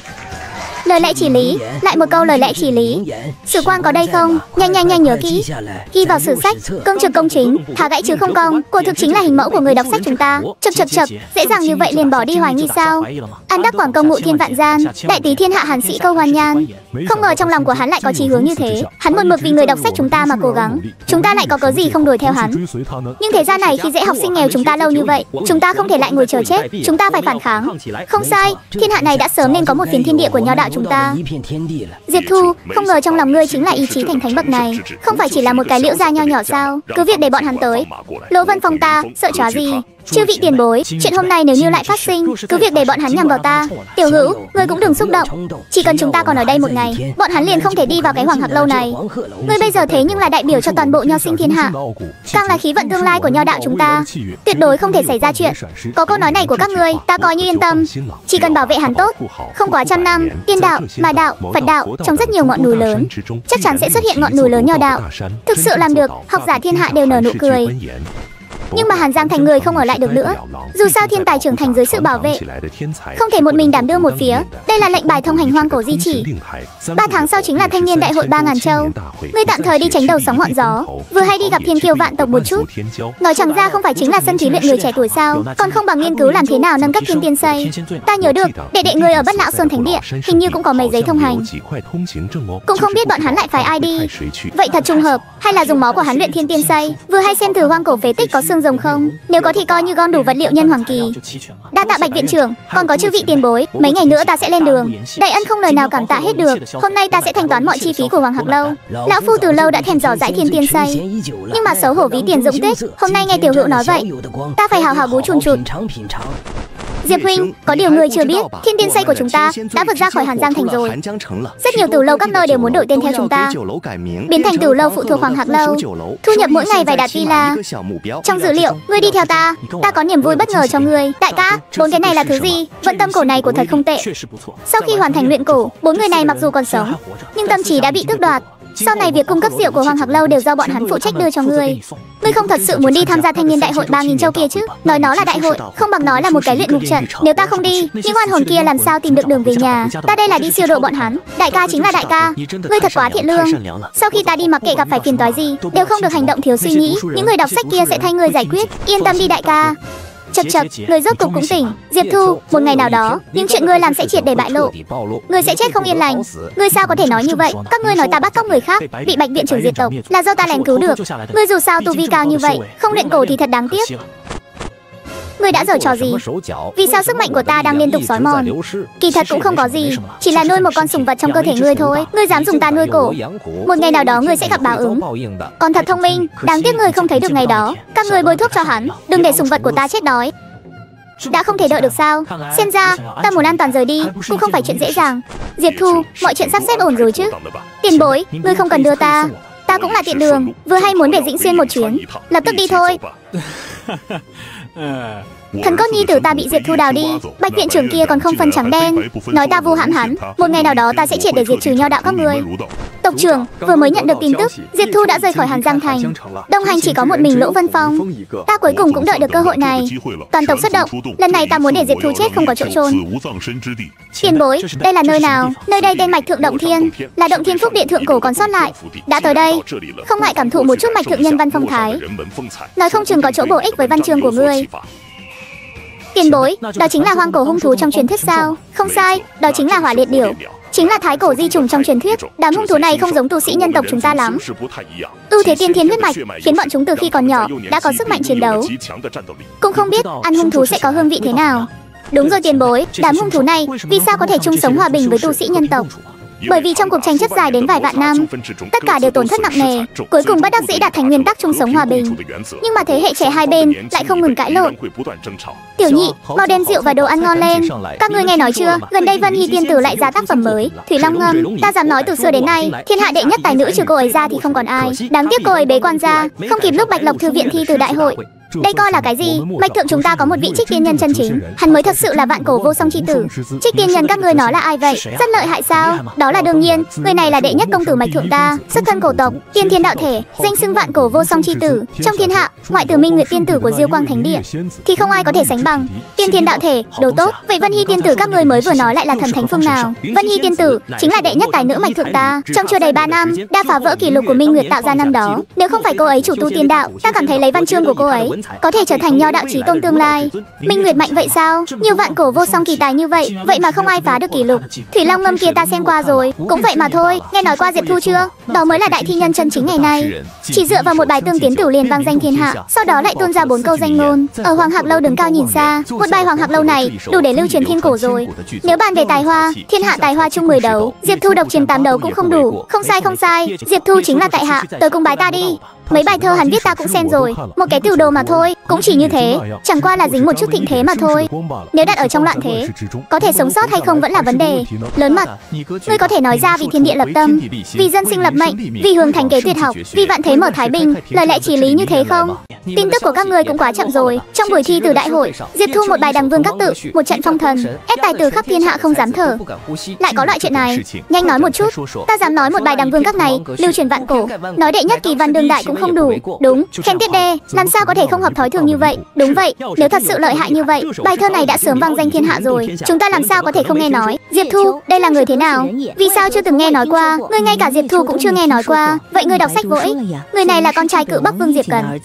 Lời lẽ chỉ lý, lại một câu lời lẽ chỉ lý. Sử quan có đây không? Nhanh nhanh nhanh nhớ kỹ, ghi vào sử sách. Công trực công chính, thả gãy chứ không công. Quả thực chính là hình mẫu của người đọc sách chúng ta. Chật chật chật, dễ dàng như vậy liền bỏ đi hoài nghi sao? An đắc quảng công ngụ thiên vạn gian, đại tý thiên hạ hàn sĩ câu hoan nhan. Không ngờ trong lòng của hắn lại có chí hướng như thế. Hắn một mực vì người đọc sách chúng ta mà cố gắng, chúng ta lại có cớ gì không đuổi theo hắn? Nhưng thế gian này khi dễ học sinh nghèo chúng ta lâu như vậy, chúng ta không thể lại ngồi chờ chết, chúng ta phải phản kháng. Không sai, thiên hạ này đã sớm nên có một phiến thiên địa của nho đạo chúng ta. Diệp Thu, không ngờ trong lòng ngươi chính là ý chí thành thánh bậc này, không phải chỉ là một cái liễu gia nho nhỏ sao? Cứ việc để bọn hắn tới. Lỗ Vân Phong ta, sợ chó gì? Chư vị tiền bối, chuyện hôm nay nếu như lại phát sinh, cứ việc để bọn hắn nhằm vào ta. Tiểu Hữu, ngươi cũng đừng xúc động. Chỉ cần chúng ta còn ở đây một ngày, bọn hắn liền không thể đi vào cái Hoàng Hạc Lâu này. Ngươi bây giờ thế nhưng là đại biểu cho toàn bộ nho sinh thiên hạ, càng là khí vận tương lai của nho đạo chúng ta, tuyệt đối không thể xảy ra chuyện. Có câu nói này của các ngươi, ta coi như yên tâm. Chỉ cần bảo vệ hắn tốt, không quá trăm năm, tiên đạo, ma đạo, Phật đạo, trong rất nhiều ngọn núi lớn, chắc chắn sẽ xuất hiện ngọn núi lớn nho đạo. Thực sự làm được, học giả thiên hạ đều nở nụ cười. Nhưng mà Hàn Giang Thành người không ở lại được nữa. Dù sao thiên tài trưởng thành dưới sự bảo vệ, không thể một mình đảm đương một phía. Đây là lệnh bài thông hành hoang cổ di chỉ. Ba tháng sau chính là thanh niên đại hội ba ngàn châu. Ngươi tạm thời đi tránh đầu sóng ngọn gió, vừa hay đi gặp thiên kiêu vạn tộc một chút. Nói chẳng ra không phải chính là sân thí luyện người trẻ tuổi sao? Còn không bằng nghiên cứu làm thế nào nâng cấp thiên tiên xây. Ta nhớ được, đệ đệ ngươi ở Bất Lão Sơn Thánh Địa hình như cũng có mấy giấy thông hành. Cũng không biết bọn hắn lại phái ai đi. Vậy thật trùng hợp, hay là dùng máu của hắn luyện thiên tiên xây? Vừa hay xem thử hoang cổ phế tích có xương xương rồng không? Nếu có thì coi như gom đủ vật liệu nhân hoàng kỳ. Đa tạ Bạch viện trưởng, còn có chư vị tiền bối, mấy ngày nữa ta sẽ lên đường. Đại ân không lời nào cảm tạ hết được. Hôm nay ta sẽ thanh toán mọi chi phí của Hoàng Hạc Lâu. Lão phu từ lâu đã thèm dò dãi Thiên Tiên Xây, nhưng mà xấu hổ ví tiền dụng tích. Hôm nay nghe tiểu hữu nói vậy, ta phải hào hào bú chùn chụt. Diệp huynh, có điều người chưa biết, Thiên Tiên Xây của chúng ta đã vượt ra khỏi Hàn Giang thành rồi. Rất nhiều tử lâu các nơi đều muốn đổi tên theo chúng ta, biến thành tử lâu phụ thuộc Hoàng Hạc Lâu, thu nhập mỗi ngày vài đạt villa. Trong dữ liệu, ngươi đi theo ta, ta có niềm vui bất ngờ cho ngươi. Đại ca, bốn cái này là thứ gì? Vận tâm cổ này của thật không tệ. Sau khi hoàn thành luyện cổ, bốn người này mặc dù còn sống, nhưng tâm trí đã bị tước đoạt. Sau này việc cung cấp rượu của Hoàng Hạc Lâu đều do bọn hắn phụ trách đưa cho ngươi. Ngươi không thật sự muốn đi tham gia thanh niên đại hội ba nghìn châu kia chứ? Nói nó là đại hội, không bằng nói là một cái luyện ngục trận. Nếu ta không đi, những oan hồn kia làm sao tìm được đường về nhà? Ta đây là đi siêu độ bọn hắn. Đại ca chính là đại ca. Ngươi thật quá thiện lương. Sau khi ta đi, mặc kệ gặp phải phiền toái gì, đều không được hành động thiếu suy nghĩ. Những người đọc sách kia sẽ thay ngươi giải quyết. Yên tâm đi đại ca. Chật chật, người rốt cục cũng tỉnh. Diệp Thu, một ngày nào đó, những chuyện ngươi làm sẽ triệt để bại lộ. Ngươi sẽ chết không yên lành. Ngươi sao có thể nói như vậy? Các ngươi nói ta bắt cóc người khác, bị Bạch viện trưởng diệt tộc, là do ta lén cứu được. Ngươi dù sao tu vi cao như vậy, không luyện cổ thì thật đáng tiếc. Ngươi đã giở trò gì? Vì sao sức mạnh của ta đang liên tục xói mòn? Kỳ thật cũng không có gì, chỉ là nuôi một con sùng vật trong cơ thể ngươi thôi. Ngươi dám dùng ta nuôi cổ, một ngày nào đó ngươi sẽ gặp báo ứng. Còn thật thông minh, đáng tiếc ngươi không thấy được ngày đó. Các ngươi bôi thuốc cho hắn, đừng để sùng vật của ta chết đói. Đã không thể đợi được sao? Xem ra ta muốn an toàn rời đi cũng không phải chuyện dễ dàng. Diệp Thu, mọi chuyện sắp xếp ổn rồi chứ? Tiền bối, ngươi không cần đưa ta, ta cũng là tiện đường, vừa hay muốn để Dĩnh Xuyên một chuyến, lập tức đi thôi. Thần cốt nhi tử ta bị Diệp Thu đào đi, Bạch viện trưởng kia còn không phân trắng đen, nói ta vu hãm hắn. Một ngày nào đó ta sẽ triệt để diệt trừ nho đạo các ngươi. Tộc trưởng, vừa mới nhận được tin tức Diệp Thu đã rời khỏi Hàn Giang thành, đồng hành chỉ có một mình Lỗ Vân Phong. Ta cuối cùng cũng đợi được cơ hội này. Toàn tộc xuất động, lần này ta muốn để Diệp Thu chết không có chỗ chôn. Tiền bối, đây là nơi nào? Nơi đây tên Mạch Thượng Động Thiên, là động thiên phúc địa thượng cổ còn sót lại. Đã tới đây, không ngại cảm thụ một chút Mạch Thượng nhân văn phong thái, nói không chừng có chỗ bổ ích với văn chương của ngươi. Tiền bối, đó chính là hoang cổ hung thú trong truyền thuyết sao? Không sai, đó chính là hỏa liệt điểu, chính là thái cổ di trùng trong truyền thuyết. Đám hung thú này không giống tu sĩ nhân tộc chúng ta lắm. Ưu thế tiên thiên huyết mạch khiến bọn chúng từ khi còn nhỏ đã có sức mạnh chiến đấu. Cũng không biết ăn hung thú sẽ có hương vị thế nào. Đúng rồi tiền bối, đám hung thú này vì sao có thể chung sống hòa bình với tu sĩ nhân tộc? Bởi vì trong cuộc tranh chấp dài đến vài vạn năm, tất cả đều tổn thất nặng nề, cuối cùng bất đắc dĩ đạt thành nguyên tắc chung sống hòa bình. Nhưng mà thế hệ trẻ hai bên lại không ngừng cãi lộn. Tiểu nhị, mau đem rượu và đồ ăn ngon lên. Các ngươi nghe nói chưa, gần đây Vân Hy tiên tử lại ra tác phẩm mới, Thủy Long Ngâm. Ta dám nói từ xưa đến nay, thiên hạ đệ nhất tài nữ trừ cô ấy ra thì không còn ai. Đáng tiếc cô ấy bế quan ra, không kịp lúc Bạch Lộc thư viện thi từ đại hội. Đây coi là cái gì? Bạch thượng chúng ta có một vị Trích tiên nhân chân chính, hắn mới thật sự là vạn cổ vô song chi tử. Trích tiên nhân các ngươi nói là ai vậy? Rất lợi hại sao? Đó là đương nhiên, người này là đệ nhất công tử Mạch thượng ta, xuất thân cổ tộc, tiên thiên đạo thể, danh xưng vạn cổ vô song chi tử. Trong thiên hạ, ngoại trừ Minh Nguyệt tiên tử của Diêu Quang Thánh Địa thì không ai có thể sánh bằng. Tiên thiên đạo thể, đồ tốt. Vậy Vân Hy tiên tử các ngươi mới vừa nói lại là thần thánh phương nào? Vân Hy tiên tử chính là đệ nhất tài nữ Mạch thượng ta, trong chưa đầy ba năm đã phá vỡ kỷ lục của Minh Nguyệt tạo ra năm đó. Nếu không phải cô ấy chủ tu tiên đạo, ta cảm thấy lấy văn chương của cô ấy có thể trở thành nho đạo chí tôn tương lai. Minh Nguyệt mạnh vậy sao? Nhiều vạn cổ vô song kỳ tài như vậy, vậy mà không ai phá được kỷ lục. Thủy Long Ngâm kia ta xem qua rồi, cũng vậy mà thôi. Nghe nói qua Diệp Thu chưa? Đó mới là đại thi nhân chân chính ngày nay. Chỉ dựa vào một bài tương tiến tử liền vang danh thiên hạ, sau đó lại tuôn ra bốn câu danh ngôn. Ở Hoàng Hạc Lâu đứng cao nhìn xa, một bài Hoàng Hạc Lâu này đủ để lưu truyền thiên cổ rồi. Nếu bàn về tài hoa, thiên hạ tài hoa chung mười đấu, Diệp Thu độc chiến tám đấu cũng không đủ. Không sai không sai, Diệp Thu chính là tại hạ, tới cùng bái ta đi. Mấy bài thơ hắn viết ta cũng xem rồi, một cái tiểu đồ mà thôi, cũng chỉ như thế, chẳng qua là dính một chút thịnh thế mà thôi. Nếu đặt ở trong loạn thế, có thể sống sót hay không vẫn là vấn đề lớn mật. Ngươi có thể nói ra vì thiên địa lập tâm, vì dân sinh lập mệnh, vì hướng thành kế tuyệt học, vì vạn thế mở thái bình, lời lẽ chí lý như thế không? Tin tức của các ngươi cũng quá chậm rồi. Trong buổi thi từ đại hội, Diệp Thu một bài Đằng Vương các tự, một trận phong thần, ép tài tử khắp thiên hạ không dám thở. Lại có loại chuyện này? Nhanh nói một chút. Ta dám nói một bài Đằng Vương các này lưu truyền vạn cổ, nói đệ nhất kỳ văn đương đại cũng không đủ. Đúng, khen tiếp đê, làm sao có thể không hợp thói thường như vậy? Đúng vậy, nếu thật sự lợi hại như vậy, bài thơ này đã sớm vang danh thiên hạ rồi, chúng ta làm sao có thể không nghe nói? Diệp Thu, đây là người thế nào? Vì sao chưa từng nghe nói qua? Ngươi ngay cả Diệp Thu cũng chưa nghe nói qua, vậy ngươi đọc sách vô ích. Người này là con trai cự Bắc Vương Diệp Cần. Không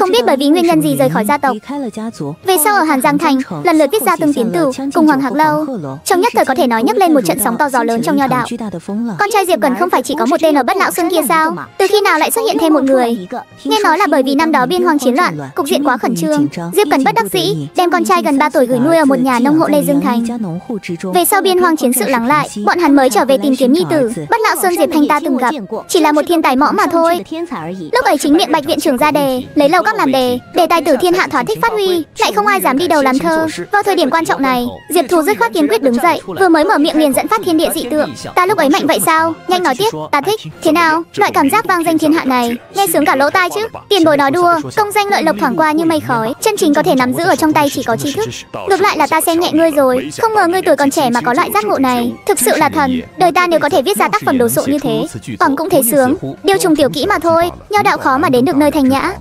Không biết bởi vì nguyên nhân gì rời khỏi gia tộc. Về sau ở Hàn Giang Thành, lần lượt viết ra từng tiến tử cùng Hoàng Hạc Lâu. Trong nhất thời có thể nói nhấc lên một trận sóng to gió lớn trong nho đạo. Con trai Diệp Cần không phải chỉ có một tên ở Bất Lão Sơn kia sao? Từ khi nào lại xuất hiện thêm một người? Nghe nói là bởi vì năm đó biên hoang chiến loạn, cục diện quá khẩn trương. Diệp Cần bất đắc dĩ đem con trai gần ba tuổi gửi nuôi ở một nhà nông hộ Lê Dương Thành. Về sau biên hoang chiến sự lắng lại, bọn hắn mới trở về tìm kiếm nhi tử. Bất Lão Sơn Diệp Thanh ta từng gặp, chỉ là một thiên tài mõ mà thôi. Lúc ấy chính miệng Bạch viện trưởng ra đề, lấy Lâu Các làm đề, đề tài tử thiên hạ thỏa thích phát huy, lại không ai dám đi đầu làm thơ. Vào thời điểm quan trọng này, Diệp Thù dứt khoát kiên quyết đứng dậy, vừa mới mở miệng liền dẫn phát thiên địa dị tượng. Ta lúc ấy mạnh vậy sao? Nhanh nói tiếp, ta thích. Thế nào? Loại cảm giác vang danh thiên hạ này, nghe sướng cả lỗ tai chứ. Tiền bối nói đùa, công danh lợi lộc thoảng qua như mây khói, chân chính có thể nắm giữ ở trong tay chỉ có tri thức. Ngược lại là ta xem nhẹ ngươi rồi, không ngờ ngươi tuổi còn trẻ mà có loại giác ngộ này, thực sự là thần. Đời ta nếu có thể viết ra tác phẩm đồ sộ như thế, còn cũng thấy sướng. Điều trùng tiểu kỹ mà thôi, nho đạo khó mà đến được nơi thanh nhã.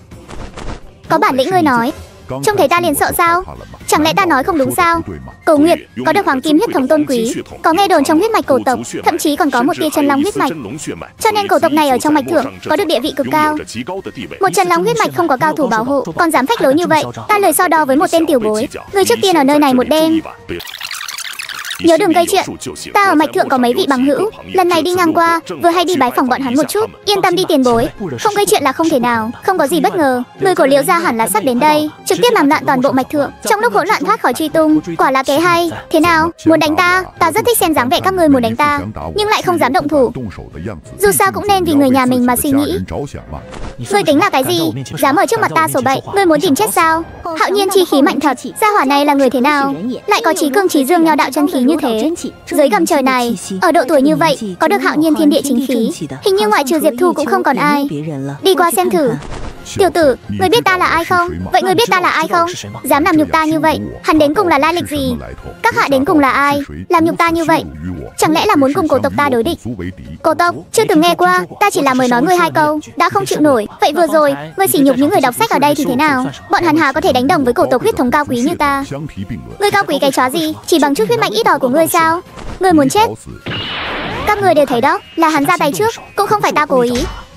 Có bản lĩnh ngươi nói, trông thấy ta liền sợ sao? Chẳng lẽ ta nói không đúng sao? Cầu Nguyệt có được hoàng kim huyết thống tôn quý, có nghe đồn trong huyết mạch cổ tộc, thậm chí còn có một tia chân long huyết mạch. Cho nên cổ tộc này ở trong mạch thượng có được địa vị cực cao. Một chân long huyết mạch không có cao thủ bảo hộ, còn dám phách lối như vậy, ta lời so đo với một tên tiểu bối. Người trước tiên ở nơi này một đêm. Nhớ đừng gây chuyện. Ta ở mạch thượng có mấy vị bằng hữu, lần này đi ngang qua, vừa hay đi bái phòng bọn hắn một chút. Yên tâm đi tiền bối, không gây chuyện là không thể nào, không có gì bất ngờ. Người của Liễu gia hẳn là sắp đến đây, trực tiếp làm loạn toàn bộ mạch thượng, trong lúc hỗn loạn thoát khỏi truy tung. Quả là kế hay. Thế nào, muốn đánh ta? Ta rất thích xem dáng vẻ các ngươi muốn đánh ta, nhưng lại không dám động thủ. Dù sao cũng nên vì người nhà mình mà suy nghĩ. Ngươi tính là cái gì? Dám ở trước mặt ta sổ bậy, ngươi muốn tìm chết sao? Hạo Nhiên chi khí mạnh thật, gia hỏa này là người thế nào? Lại có trí cương trí dương nho đạo chân khí như thế. Dưới gầm trời này, ở độ tuổi như vậy, có được Hạo Nhiên thiên địa chính khí, hình như ngoại trừ Diệp Thu cũng không còn ai. Đi qua xem thử. Tiểu tử, ngươi biết ta là ai không? Vậy ngươi biết ta là ai không? Dám làm nhục ta như vậy, hắn đến cùng là lai lịch gì? Các hạ đến cùng là ai? Làm nhục ta như vậy, chẳng lẽ là muốn cùng cổ tộc ta đối địch? Cổ tộc, chưa từng nghe qua, ta chỉ là mới nói ngươi hai câu, đã không chịu nổi. Vậy vừa rồi, ngươi sỉ nhục những người đọc sách ở đây thì thế nào? Bọn hắn hà có thể đánh đồng với cổ tộc huyết thống cao quý như ta? Ngươi cao quý cái chó gì? Chỉ bằng chút huyết mạch ít ỏi của ngươi sao? Ngươi muốn chết? Các người đều thấy đó, là hắn ra tay trước, cũng không phải ta cố ý.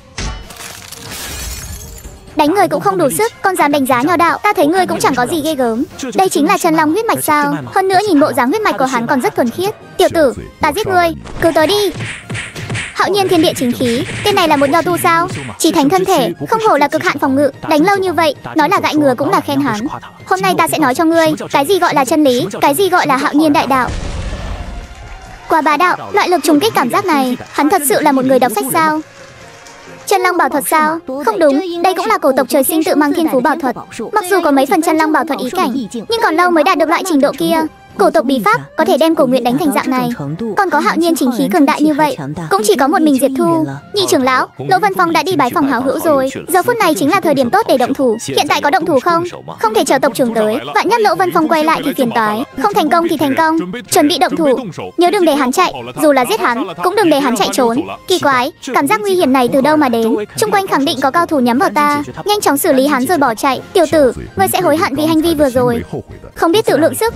Đánh người cũng không đủ sức, còn dám đánh giá nho đạo, ta thấy ngươi cũng chẳng có gì ghê gớm. Đây chính là chân long huyết mạch sao? Hơn nữa nhìn bộ dáng huyết mạch của hắn còn rất thuần khiết. Tiểu tử, ta giết ngươi, cứ tới đi. Hạo Nhiên thiên địa chính khí, tên này là một nho tu sao? Chỉ thánh thân thể, không hổ là cực hạn phòng ngự, đánh lâu như vậy, nói là gãi ngứa cũng là khen hắn. Hôm nay ta sẽ nói cho ngươi, cái gì gọi là chân lý, cái gì gọi là Hạo Nhiên đại đạo. Quá bá đạo, loại lực trùng kích cảm giác này, hắn thật sự là một người đọc sách sao? Chân long bảo thuật sao? Không đúng, đây cũng là cổ tộc trời sinh tự mang thiên phú bảo thuật. Mặc dù có mấy phần chân long bảo thuật ý cảnh, nhưng còn lâu mới đạt được loại trình độ kia. Cổ tộc bí pháp có thể đem Cổ Nguyệt đánh thành dạng này, còn có Hạo Nhiên chính khí cường đại như vậy, cũng chỉ có một mình Diệp Thu. Nhị trưởng lão, Lỗ Vân Phong đã đi bái phòng hảo hữu rồi, giờ phút này chính là thời điểm tốt để động thủ. Hiện tại có động thủ không? Không thể chờ tộc trưởng tới, vạn nhất Lỗ Vân Phong quay lại thì phiền toái. Không thành công thì thành công, chuẩn bị động thủ. Nhớ đừng để hắn chạy, dù là giết hắn, cũng đừng để hắn chạy trốn. Kỳ quái, cảm giác nguy hiểm này từ đâu mà đến? Xung quanh khẳng định có cao thủ nhắm vào ta, nhanh chóng xử lý hắn rồi bỏ chạy. Tiểu tử, ngươi sẽ hối hận vì hành vi vừa rồi. Không biết tự lượng sức.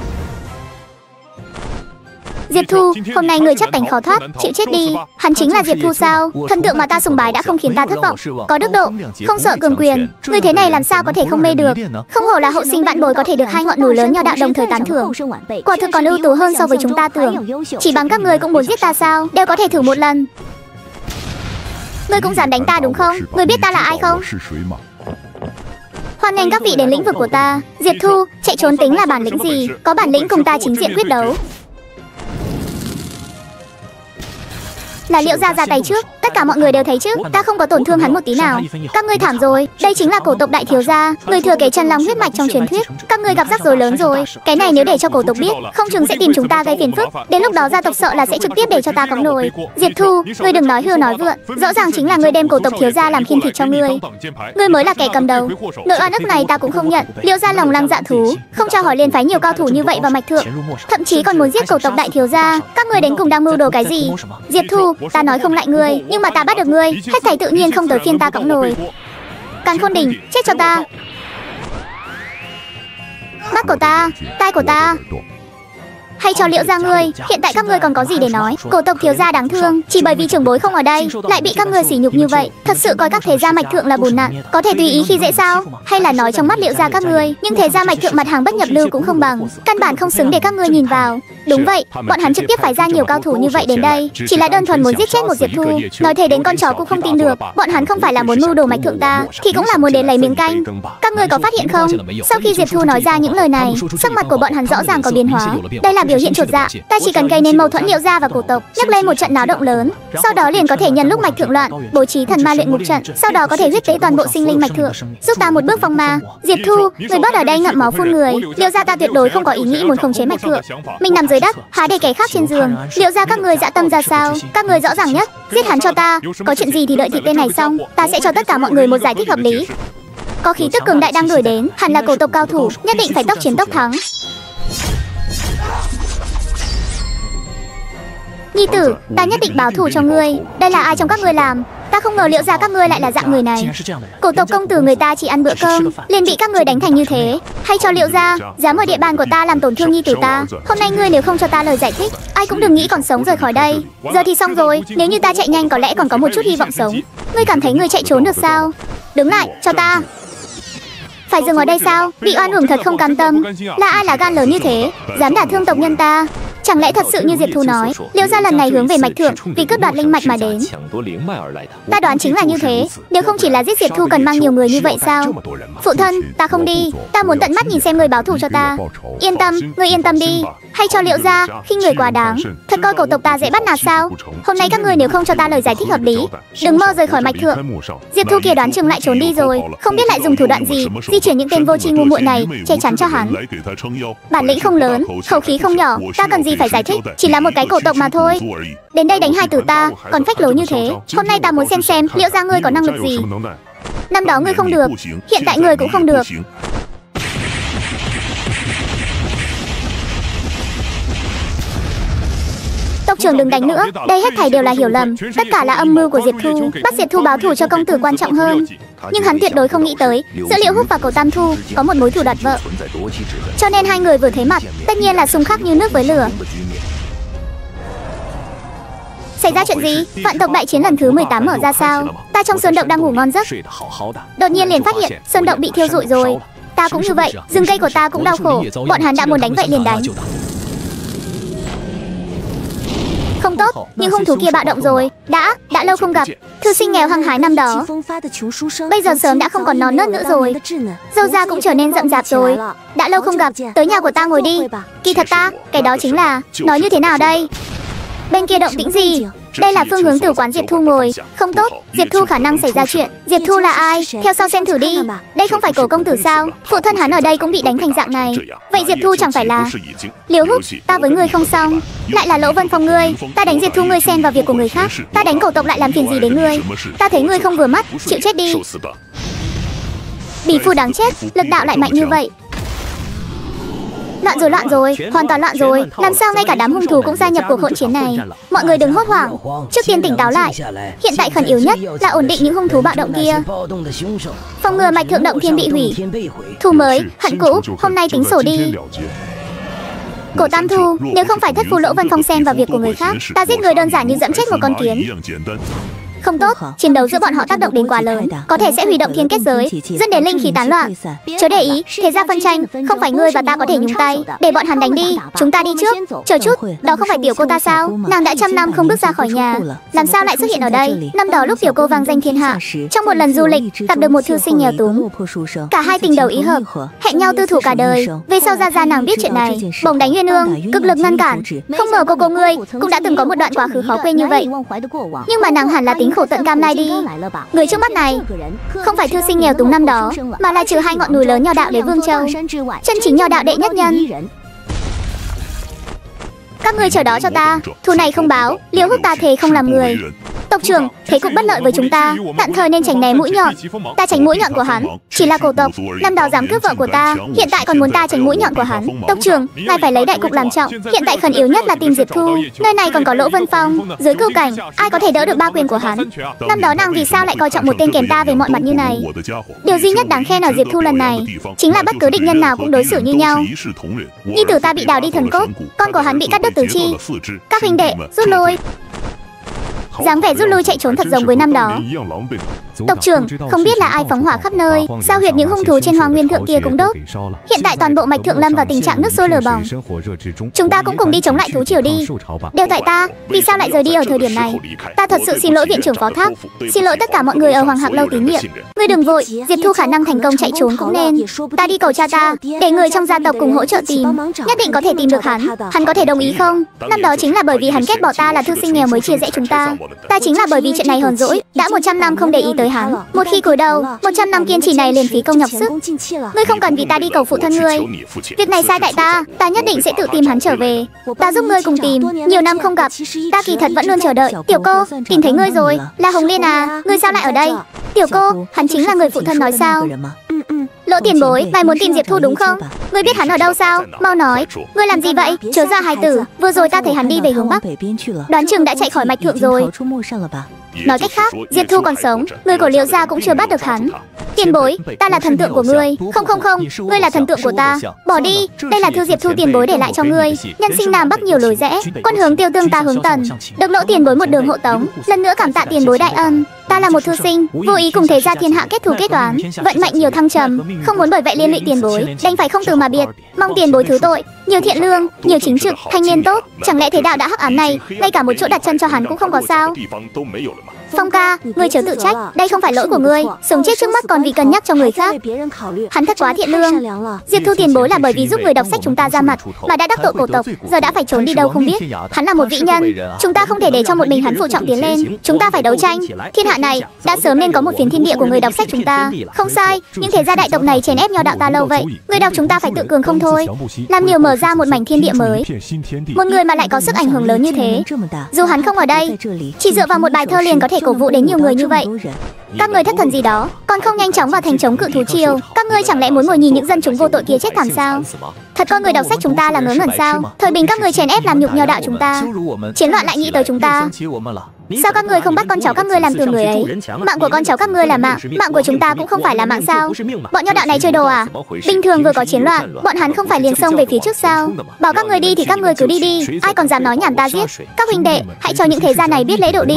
Diệp Thu, hôm nay người chắc đánh khó thoát, chịu chết đi. Hắn chính là Diệp Thu sao? Thần tượng mà ta sùng bái đã không khiến ta thất vọng. Có đức độ, không sợ cường quyền, người thế này làm sao có thể không mê được? Không hổ là hậu sinh vạn bối có thể được hai ngọn núi lớn nho đạo đồng thời tán thưởng. Quả thực còn ưu tú hơn so với chúng ta tưởng. Chỉ bằng các người cũng muốn giết ta sao? Đều có thể thử một lần. Ngươi cũng dám đánh ta đúng không? Ngươi biết ta là ai không? Hoan nghênh các vị đến lĩnh vực của ta. Diệp Thu, chạy trốn tính là bản lĩnh gì? Có bản lĩnh cùng ta chính diện quyết đấu. Là Liễu gia ra tay trước, tất cả mọi người đều thấy chứ, ta không có tổn thương hắn một tí nào. Các ngươi thảm rồi, đây chính là cổ tộc đại thiếu gia, người thừa kế chân long huyết mạch trong truyền thuyết. Các ngươi gặp rắc rối lớn rồi, cái này nếu để cho cổ tộc biết, không chừng sẽ tìm chúng ta gây phiền phức. Đến lúc đó gia tộc sợ là sẽ trực tiếp để cho ta cõng nồi. Diệp Thu, ngươi đừng nói hưu nói vượn, rõ ràng chính là ngươi đem cổ tộc thiếu gia làm khiên thịt cho ngươi. Ngươi mới là kẻ cầm đầu. Nội oan ức này ta cũng không nhận. Liễu gia lòng lăng dạ thú, không cho hỏi liền phái nhiều cao thủ như vậy vào mạch thượng, thậm chí còn muốn giết cổ tộc đại thiếu gia. Các ngươi đến cùng đang mưu đồ cái gì? Diệp Thu, ta nói không lại ngươi, nhưng mà ta bắt được ngươi, hết thảy tự nhiên không tới phiên ta cõng nồi. Càn Khôn Đỉnh, chết cho ta. Mắt của ta, tai của ta. Hay cho Liễu gia ngươi, hiện tại các ngươi còn có gì để nói? Cổ tộc thiếu gia đáng thương, chỉ bởi vì trưởng bối không ở đây, lại bị các ngươi sỉ nhục như vậy. Thật sự coi các thế gia mạch thượng là bùn nặn, có thể tùy ý khi dễ sao? Hay là nói trong mắt Liễu gia các ngươi, nhưng thế gia mạch thượng mặt hàng bất nhập lưu cũng không bằng, căn bản không xứng để các ngươi nhìn vào. Đúng vậy, bọn hắn trực tiếp phái ra nhiều cao thủ như vậy đến đây, chỉ là đơn thuần muốn giết chết một Diệp Thu. Nói thế đến con chó cũng không tin được, bọn hắn không phải là muốn mưu đồ mạch thượng ta, thì cũng là muốn đến lấy miếng canh. Các ngươi có phát hiện không? Sau khi Diệp Thu nói ra những lời này, sắc mặt của bọn hắn rõ ràng có biến hóa. Đây là biểu hiện chột dạ. Ta chỉ cần gây nên mâu thuẫn Liễu gia và cổ tộc, nhấc lên một trận náo động lớn, sau đó liền có thể nhân lúc mạch thượng loạn, bố trí thần ma luyện ngục trận, sau đó có thể huyết tế toàn bộ sinh linh mạch thượng, giúp ta một bước phong ma. Diệp Thu, người bớt ở đây ngậm máu phun người. Liễu gia ta tuyệt đối không có ý nghĩ muốn khống chế mạch thượng. Mình nằm dưới đất, há để kẻ khác trên giường. Liễu gia các ngươi dã tâm ra sao? Các ngươi rõ ràng nhất, giết hắn cho ta. Có chuyện gì thì đợi thịt tên này xong, ta sẽ cho tất cả mọi người một giải thích hợp lý. Có khí tức cường đại đang đuổi đến, hẳn là cổ tộc cao thủ, nhất định phải tốc chiến tốc thắng. Nhi tử, ta nhất định báo thù cho ngươi. Đây là ai trong các ngươi làm? Ta không ngờ Liễu gia các ngươi lại là dạng người này. Cổ tộc công tử người ta chỉ ăn bữa cơm, liền bị các ngươi đánh thành như thế. Hay cho Liễu gia, dám ở địa bàn của ta làm tổn thương nhi tử ta. Hôm nay ngươi nếu không cho ta lời giải thích, ai cũng đừng nghĩ còn sống rời khỏi đây. Giờ thì xong rồi, nếu như ta chạy nhanh có lẽ còn có một chút hy vọng sống. Ngươi cảm thấy ngươi chạy trốn được sao? Đứng lại, cho ta. Phải dừng ở đây sao? Bị oan uổng thật không cam tâm. Là ai là gan lớn như thế, dám đả thương tộc nhân ta? Chẳng lẽ thật sự như Diệp Thu nói, Liễu gia lần này hướng về mạch thượng vì cướp đoạt linh mạch mà đến? Ta đoán chính là như thế. Nếu không chỉ là giết Diệp Thu cần mang nhiều người như vậy sao? Phụ thân, ta không đi. Ta muốn tận mắt nhìn xem người báo thù cho ta. Yên tâm, ngươi yên tâm đi. Hay cho Liễu gia, khinh người quá đáng. Thật coi cổ tộc ta dễ bắt nạt sao? Hôm nay các ngươi nếu không cho ta lời giải thích hợp lý, đừng mơ rời khỏi mạch thượng. Diệp Thu kia đoán chừng lại trốn đi rồi, không biết lại dùng thủ đoạn gì di chuyển những tên vô tri ngu muội này che chắn cho hắn. Bản lĩnh không lớn, khẩu khí không nhỏ, ta cần gì phải giải thích, chỉ là một cái cổ tộc mà thôi. Đến đây đánh hai tử ta, còn phách lối như thế. Hôm nay ta muốn xem xem Liễu gia ngươi có năng lực gì. Năm đó ngươi không được, hiện tại ngươi cũng không được. Tộc trưởng đừng đánh nữa, đây hết thảy đều là hiểu lầm, tất cả là âm mưu của Diệp Thu, bắt Diệp Thu báo thù cho công tử quan trọng hơn. Nhưng hắn tuyệt đối không nghĩ tới giữa Liễu Húc và Cổ Tam Thu có một mối thù đoạt vợ, cho nên hai người vừa thấy mặt tất nhiên là xung khắc như nước với lửa. Xảy ra chuyện gì? Vạn tộc đại chiến lần thứ mười tám mở ra sao? Ta trong sơn động đang ngủ ngon giấc, đột nhiên liền phát hiện sơn động bị thiêu rụi rồi. Ta cũng như vậy, rừng cây của ta cũng đau khổ. Bọn hắn đã muốn đánh vậy liền đánh. Không tốt, nhưng hung thủ kia bạo động rồi. Đã, đã lâu không gặp. Thư sinh nghèo hăng hái năm đó, bây giờ sớm đã không còn non nớt nữa rồi. Râu da cũng trở nên rậm rạp rồi. Đã lâu không gặp, tới nhà của ta ngồi đi. Kỳ thật ta, cái đó chính là, nói như thế nào đây? Bên kia động tĩnh gì? Đây là phương hướng từ quán Diệp Thu ngồi. Không tốt, Diệp Thu khả năng xảy ra chuyện. Diệp Thu là ai? Theo sau xem thử đi. Đây không phải Cổ công tử sao? Phụ thân hắn ở đây cũng bị đánh thành dạng này. Vậy Diệp Thu chẳng phải là Liễu Húc? Ta với ngươi không xong, lại là Lỗ Vân Phong ngươi. Ta đánh Diệp Thu ngươi xen vào việc của người khác, ta đánh cổ tộc lại làm phiền gì đến ngươi? Ta thấy ngươi không vừa mắt, chịu chết đi. Bỉ phu đáng chết, lực đạo lại mạnh như vậy. Loạn rồi, loạn rồi, hoàn toàn loạn rồi. Làm sao ngay cả đám hung thủ cũng gia nhập cuộc hỗn chiến này? Mọi người đừng hốt hoảng, trước tiên tỉnh táo lại. Hiện tại khẩn yếu nhất là ổn định những hung thú bạo động kia, phòng ngừa mạch thượng động thiên bị hủy. Thù mới, hận cũ, hôm nay tính sổ đi. Cổ Tam Thu, nếu không phải thất phu Lỗ Vân Phong xen vào việc của người khác, ta giết người đơn giản như dẫm chết một con kiến. Không tốt, chiến đấu giữa bọn họ tác động đến quá lớn, có thể sẽ hủy động thiên kết giới, dẫn đến linh khí tán loạn. Chớ để ý, thế ra phân tranh, không phải ngươi và ta có thể nhúng tay. Để bọn hắn đánh đi, chúng ta đi trước. Chờ chút, đó không phải tiểu cô ta sao? Nàng đã trăm năm không bước ra khỏi nhà, làm sao lại xuất hiện ở đây? Năm đó lúc tiểu cô vang danh thiên hạ, trong một lần du lịch gặp được một thư sinh nghèo túng, cả hai tình đầu ý hợp, hẹn nhau tư thủ cả đời. Về sau ra ra nàng biết chuyện này, bỗng đánh Uyên Ương, cực lực ngăn cản. Không ngờ cô cô ngươi cũng đã từng có một đoạn quá khứ khó quên như vậy. Nhưng mà nàng hẳn là tính khổ tận cam lai đi. Người trước mắt này không phải thư sinh nghèo túng năm đó, mà là trừ hai ngọn núi lớn nho đạo Đế Vương Châu, chân chính nho đạo đệ nhất nhân. Các ngươi chờ đó cho ta, thù này không báo, Liễu Húc ta thề không làm người. Tộc trưởng, thế cục bất lợi với chúng ta, tạm thời nên tránh né mũi nhọn. Ta tránh mũi nhọn của hắn, chỉ là cổ tộc, năm đó dám cướp vợ của ta, hiện tại còn muốn ta tránh mũi nhọn của hắn. Tộc trưởng, ngài phải lấy đại cục làm trọng, hiện tại khẩn yếu nhất là tìm Diệp Thu. Nơi này còn có Lỗ Vân Phong, dưới cửu cảnh, ai có thể đỡ được ba quyền của hắn? Năm đó nàng vì sao lại coi trọng một tên kèm ta về mọi mặt như này? Điều duy nhất đáng khen ở Diệp Thu lần này chính là bất cứ địch nhân nào cũng đối xử như nhau. Nhi tử ta bị đào đi thần cốt, con của hắn bị cắt đứt tứ chi. Các huynh đệ, rút lui. Dáng vẻ rút lui chạy trốn thật giống với năm đó. Tộc trưởng, không biết là ai phóng hỏa khắp nơi, sao huyệt những hung thú trên Hoang Nguyên Thượng kia cũng đốt. Hiện tại toàn bộ mạch thượng lâm vào tình trạng nước sôi lửa bỏng. Chúng ta cũng cùng đi chống lại thú triều đi. Đều tại ta, vì sao lại rời đi ở thời điểm này? Ta thật sự xin lỗi viện trưởng phó thác, xin lỗi tất cả mọi người ở Hoàng Hạc Lâu tín nhiệm. Ngươi đừng vội, Diệp Thu khả năng thành công chạy trốn cũng nên. Ta đi cầu cha ta, để người trong gia tộc cùng hỗ trợ tìm, nhất định có thể tìm được hắn. Hắn có thể đồng ý không? Năm đó chính là bởi vì hắn ghét bỏ ta là thư sinh nghèo mới chia rẽ chúng ta. Ta chính là bởi vì chuyện này hờn dỗi, đã một trăm năm không để ý tới hắn. Một khi cúi đầu, một trăm năm kiên trì này liền phí công nhọc sức. Ngươi không cần vì ta đi cầu phụ thân ngươi. Việc này sai tại ta, ta nhất định sẽ tự tìm hắn trở về. Ta giúp ngươi cùng tìm, nhiều năm không gặp, ta kỳ thật vẫn luôn chờ đợi. Tiểu cô, tìm thấy ngươi rồi, là Hồng Liên à, ngươi sao lại ở đây? Tiểu cô, hắn chính là người phụ thân nói sao? Lỗ tiền bối, ngài muốn tìm Diệp Thu đúng không? Ngươi biết hắn ở đâu sao? Mau nói, ngươi làm gì vậy? Chớ ra hài tử, vừa rồi ta thấy hắn đi về hướng bắc, đoán chừng đã chạy khỏi mạch thượng rồi. Nói cách khác, Diệp Thu còn sống, người của Liễu gia cũng chưa bắt được hắn. Tiền bối, ta là thần tượng của ngươi. Không không không, ngươi là thần tượng của ta. Bỏ đi, đây là thư Diệp Thu tiền bối để lại cho ngươi. Nhân sinh nam bắc nhiều lối rẽ, quân hướng tiêu tương ta hướng tần, được Lỗ tiền bối một đường hộ tống. Lần nữa cảm tạ tiền bối đại ân. Ta là một thư sinh, vô ý cùng thế gia thiên hạ kết thù kết toán, vận mệnh nhiều thăng trầm, không muốn bởi vậy liên lụy tiền bối, đành phải không từ mà biệt. Mong tiền bối thứ tội. Nhiều thiện lương, nhiều chính trực, thanh niên tốt, chẳng lẽ thế đạo đã hắc ám này, ngay cả một chỗ đặt chân cho hắn cũng không có sao? Phong ca, ngươi chớ tự trách, đây không phải lỗi của ngươi, sống chết trước mắt còn vì cân nhắc cho người khác. Hắn thật quá thiện lương. Diệp Thu tiền bối là bởi vì giúp người đọc sách chúng ta ra mặt mà đã đắc tội cổ tộc, giờ đã phải trốn đi đâu không biết. Hắn là một vĩ nhân, chúng ta không thể để cho một mình hắn phụ trọng tiến lên, chúng ta phải đấu tranh. Thiên hạ này đã sớm nên có một phiến thiên địa của người đọc sách chúng ta. Không sai, nhưng thế gia đại tộc này chèn ép nho đạo ta lâu vậy, người đọc chúng ta phải tự cường không thôi, làm nhiều mở ra một mảnh thiên địa mới. Một người mà lại có sức ảnh hưởng lớn như thế, dù hắn không ở đây, chỉ dựa vào một bài thơ liền có thể cổ vũ đến nhiều người như vậy. Các ngươi thất thần gì đó, còn không nhanh chóng vào thành chống cự thú triều? Các ngươi chẳng lẽ muốn ngồi nhìn những dân chúng vô tội kia chết thảm sao? Thật coi người đọc sách chúng ta là ngớ ngẩn sao? Thời bình các ngươi chèn ép làm nhục nho đạo chúng ta, chiến loạn lại nghĩ tới chúng ta. Sao các ngươi không bắt con cháu các ngươi làm tường người ấy? Mạng của con cháu các ngươi là mạng, mạng của chúng ta cũng không phải là mạng sao? Bọn nho đạo này chơi đồ à? Bình thường vừa có chiến loạn, bọn hắn không phải liền xông về phía trước sao? Bảo các ngươi đi thì các ngươi cứ đi đi, ai còn dám nói nhảm ta giết. Các huynh đệ, hãy cho những thế gia này biết lễ độ đi.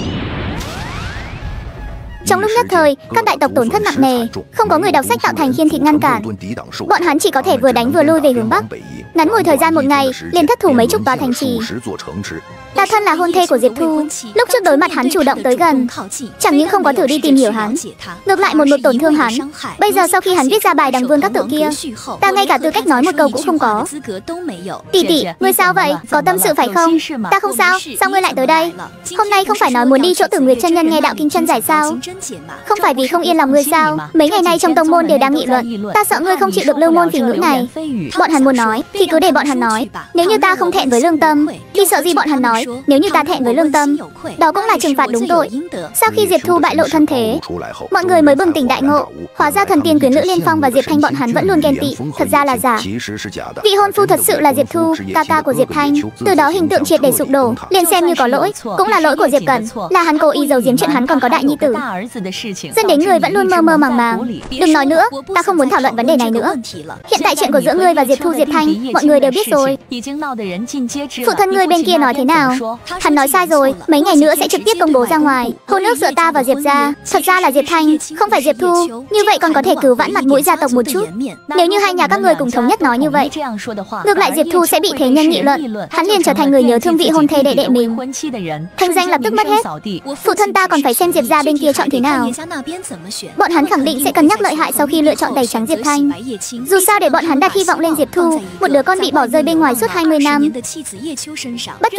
Trong lúc nhất thời, các đại tộc tổn thất nặng nề, không có người đọc sách tạo thành khiên thịt ngăn cản. Bọn hắn chỉ có thể vừa đánh vừa lui về hướng bắc. Ngắn ngủi thời gian một ngày, liền thất thủ mấy chục tòa thành trì. Ta thân là hôn thê của Diệp Thu, lúc trước đối mặt hắn chủ động tới gần, chẳng những không có thử đi tìm hiểu hắn, ngược lại một mực tổn thương hắn. Bây giờ sau khi hắn viết ra bài Đằng Vương các tự kia, ta ngay cả tư cách nói một câu cũng không có. Tỷ tỷ, ngươi sao vậy? Có tâm sự phải không? Ta không sao, sao ngươi lại tới đây? Hôm nay không phải nói muốn đi chỗ Tử Nguyệt chân nhân nghe đạo kinh chân giải sao? Không phải vì không yên lòng ngươi sao? Mấy ngày nay trong tông môn đều đang nghị luận, ta sợ ngươi không chịu được lưu môn phỉ ngữ này. Bọn hắn muốn nói thì cứ để bọn hắn nói, nếu như ta không thẹn với lương tâm thì sợ gì bọn hắn nói. Nếu như ta thẹn với lương tâm, đó cũng là trừng phạt đúng tội. Sau khi Diệp Thu bại lộ thân thế, mọi người mới bừng tỉnh đại ngộ, hóa ra thần tiên quyến lữ Liên Phong và Diệp Thanh bọn hắn vẫn luôn ghen tị, thật ra là giả. Vị hôn phu thật sự là Diệp Thu, ca ca của Diệp Thanh. Từ đó hình tượng triệt để sụp đổ, liền xem như có lỗi, cũng là lỗi của Diệp Cẩn, là hắn cố ý giấu giếm chuyện hắn còn có đại nhi tử, dẫn đến người vẫn luôn mơ mơ màng màng. Đừng nói nữa, ta không muốn thảo luận vấn đề này nữa. Hiện tại chuyện của giữa ngươi và Diệp Thu, Diệp Thanh, mọi người đều biết rồi. Phụ thân ngươi bên kia nói thế nào? Hắn nói sai rồi, mấy ngày nữa sẽ trực tiếp công bố ra ngoài. Hôn ước giữa ta và Diệp gia, thật ra là Diệp Thanh, không phải Diệp Thu. Như vậy còn có thể cứu vãn mặt mũi gia tộc một chút. Nếu như hai nhà các người cùng thống nhất nói như vậy, ngược lại Diệp Thu sẽ bị thế nhân nghị luận, hắn liền trở thành người nhớ thương vị hôn thê đệ đệ mình, thanh danh lập tức mất hết. Phụ thân ta còn phải xem Diệp gia bên kia chọn thế nào. Bọn hắn khẳng định sẽ cân nhắc lợi hại sau khi lựa chọn tẩy trắng Diệp Thanh. Dù sao để bọn hắn đặt hy vọng lên Diệp Thu, một đứa con bị bỏ rơi bên ngoài suốt hai mươi năm. Bất kỳ một đại gia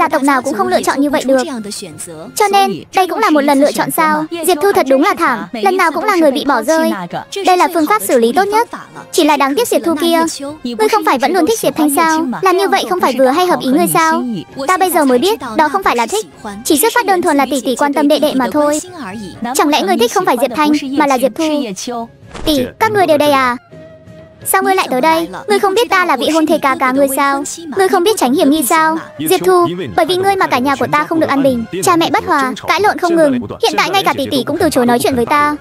Gia tộc nào cũng không lựa chọn như vậy được. Cho nên, đây cũng là một lần lựa chọn sao? Diệp Thu thật đúng là thảm, lần nào cũng là người bị bỏ rơi. Đây là phương pháp xử lý tốt nhất. Chỉ là đáng tiếc Diệp Thu kia. Ngươi không phải vẫn luôn thích Diệp Thanh sao? Làm như vậy không phải vừa hay hợp ý ngươi sao? Ta bây giờ mới biết, đó không phải là thích, chỉ xuất phát đơn thuần là tỷ tỷ quan tâm đệ đệ mà thôi. Chẳng lẽ ngươi thích không phải Diệp Thanh, mà là Diệp Thu? Tỷ, các ngươi đều đây à? Sao ngươi lại tới đây? Ngươi không biết ta là vị hôn thê ca ca ngươi sao? Ngươi không biết tránh hiểm nghi sao? Diệp Thu, bởi vì ngươi mà cả nhà của ta không được an bình, cha mẹ bất hòa, cãi lộn không ngừng. Hiện tại ngay cả tỷ tỷ cũng từ chối nói chuyện với ta.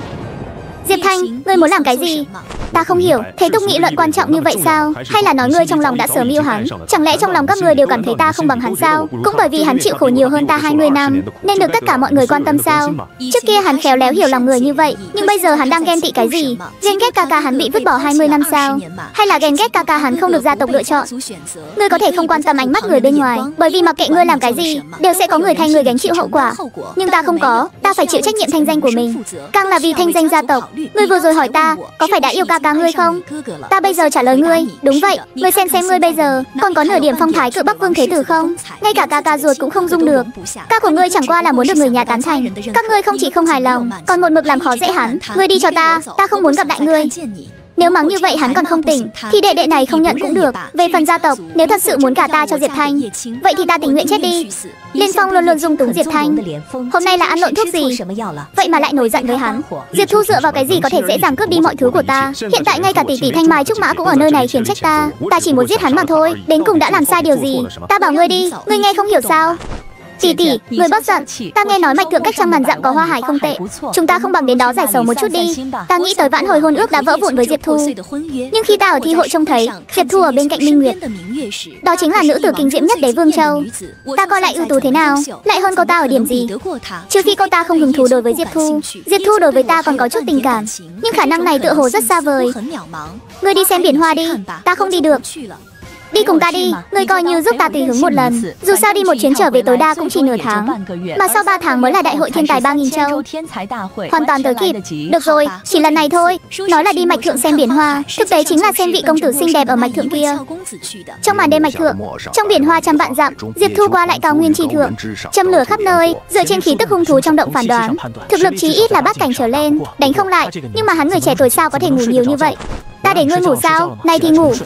Diệp Thanh, ngươi muốn làm cái gì? Ta không hiểu, thế Túc nghị luận quan trọng như vậy sao? Hay là nói ngươi trong lòng đã sớm yêu hắn? Chẳng lẽ trong lòng các ngươi đều cảm thấy ta không bằng hắn sao? Cũng bởi vì hắn chịu khổ nhiều hơn ta hai mươi năm, nên được tất cả mọi người quan tâm sao? Trước kia hắn khéo léo hiểu lòng người như vậy, nhưng bây giờ hắn đang ghen tị cái gì? Ghen ghét ca ca hắn bị vứt bỏ hai mươi năm sao? Hay là ghen ghét ca ca hắn không được gia tộc lựa chọn? Ngươi có thể không quan tâm ánh mắt người bên ngoài, bởi vì mặc kệ ngươi làm cái gì, đều sẽ có người thay ngươi gánh chịu hậu quả. Nhưng ta không có, ta phải chịu trách nhiệm thanh danh của mình, càng là vì thanh danh gia tộc. Ngươi vừa rồi hỏi ta, có phải đã yêu ca ca ngươi không? Ta bây giờ trả lời ngươi, đúng vậy. Ngươi xem xem ngươi bây giờ, còn có nửa điểm phong thái cự Bắc Vương Thế Tử không? Ngay cả ca ca ruột cũng không dung được. Ca của ngươi chẳng qua là muốn được người nhà tán thành. Các ngươi không chỉ không hài lòng, còn một mực làm khó dễ hắn. Ngươi đi cho ta, ta không muốn gặp lại ngươi. Nếu mắng như vậy hắn còn không tỉnh, thì đệ đệ này không nhận cũng được. Về phần gia tộc, nếu thật sự muốn cả ta cho Diệp Thanh, vậy thì ta tình nguyện chết đi. Liên Phong luôn luôn dung túng Diệp Thanh. Hôm nay là ăn lộn thuốc gì? Vậy mà lại nổi giận với hắn. Diệp Thu dựa vào cái gì có thể dễ dàng cướp đi mọi thứ của ta? Hiện tại ngay cả tỷ tỷ Thanh Mai Trúc Mã cũng ở nơi này khiển trách ta. Ta chỉ muốn giết hắn mà thôi. Đến cùng đã làm sai điều gì? Ta bảo ngươi đi, ngươi nghe không hiểu sao? Tỷ tỷ, người bớt giận. Ta nghe nói mạch thượng cách trăm ngàn dặm có hoa hải không tệ. Chúng ta không bằng đến đó giải sầu một chút đi. Ta nghĩ tới vãn hồi hôn ước đã vỡ vụn với Diệp Thu. Nhưng khi ta ở thi hội trông thấy Diệp Thu ở bên cạnh Minh Nguyệt, đó chính là nữ tử kinh diễm nhất đế Vương Châu. Ta coi lại ưu tú thế nào, lại hơn cô ta ở điểm gì? Trừ khi cô ta không hứng thú đối với Diệp Thu. Diệp Thu đối với ta còn có chút tình cảm, nhưng khả năng này tựa hồ rất xa vời. Ngươi đi xem biển hoa đi, ta không đi được. Đi cùng ta đi, ngươi coi như giúp ta tùy hứng một lần. Dù sao đi một chuyến trở về tối đa cũng chỉ nửa tháng, mà sau ba tháng mới là đại hội thiên tài ba nghìn châu. Hoàn toàn tới kịp. Được rồi, chỉ lần này thôi. Nói là đi mạch thượng xem biển hoa, thực tế chính là xem vị công tử xinh đẹp ở mạch thượng kia. Trong màn đêm mạch thượng, trong biển hoa trăm vạn dặm, Diệp Thu qua lại cao nguyên chi thượng, châm lửa khắp nơi, dựa trên khí tức hung thú trong động phán đoán, thực lực chí ít là bát cảnh trở lên, đánh không lại. Nhưng mà hắn người trẻ tuổi sao có thể ngủ nhiều như vậy? Ta để ngươi ngủ sao? Này thì ngủ.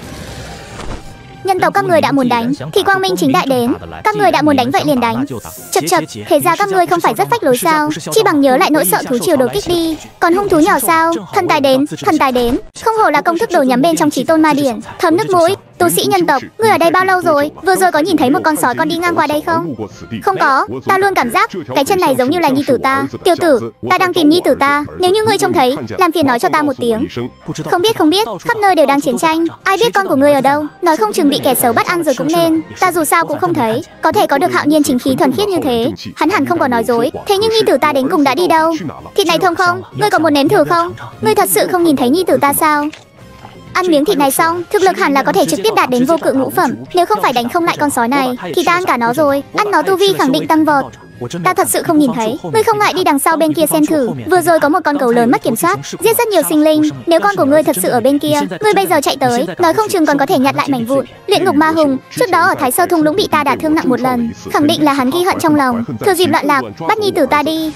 Nhân tộc các người đã muốn đánh, thì quang minh chính đại đến. Các người đã muốn đánh vậy liền đánh. Chật chật, thế ra các ngươi không phải rất phách lối sao? Chi bằng nhớ lại nỗi sợ thú triều đột kích đi. Còn hung thú nhỏ sao? Thần tài đến, thần tài đến. Không hổ là công thức đồ nhắm bên trong Chí Tôn Ma Điển. Thấm nước mũi. Tu sĩ nhân tộc, ngươi ở đây bao lâu rồi? Vừa rồi có nhìn thấy một con sói con đi ngang qua đây không? Không có, ta luôn cảm giác cái chân này giống như là nhi tử ta. Tiểu tử, ta đang tìm nhi tử ta. Nếu như ngươi trông thấy, làm phiền nói cho ta một tiếng. Không biết không biết, khắp nơi đều đang chiến tranh. Ai biết con của ngươi ở đâu? Nói không chừng bị kẻ xấu bắt ăn rồi cũng nên. Ta dù sao cũng không thấy. Có thể có được hạo nhiên chính khí thuần khiết như thế, hắn hẳn không có nói dối. Thế nhưng nhi tử ta đến cùng đã đi đâu? Thịt này thơm không? Ngươi có muốn nếm thử không? Ngươi thật sự không nhìn thấy nhi tử ta sao? Ăn miếng thịt này xong, thực lực hẳn là có thể trực tiếp đạt đến vô cự ngũ phẩm. Nếu không phải đánh không lại con sói này, thì ta ăn cả nó rồi. Ăn nó tu vi khẳng định tăng vọt. Ta thật sự không nhìn thấy. Ngươi không ngại đi đằng sau bên kia xem thử. Vừa rồi có một con gấu lớn mất kiểm soát, giết rất nhiều sinh linh. Nếu con của ngươi thật sự ở bên kia, ngươi bây giờ chạy tới, nói không chừng còn có thể nhặt lại mảnh vụn. Luyện ngục ma hùng, trước đó ở Thái Sơ thung lũng bị ta đả thương nặng một lần, khẳng định là hắn ghi hận trong lòng. Thừa dịp loạn lạc, bắt nhi tử ta đi.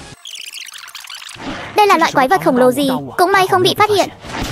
Đây là loại quái vật khổng lồ gì? Cũng may không bị phát hiện.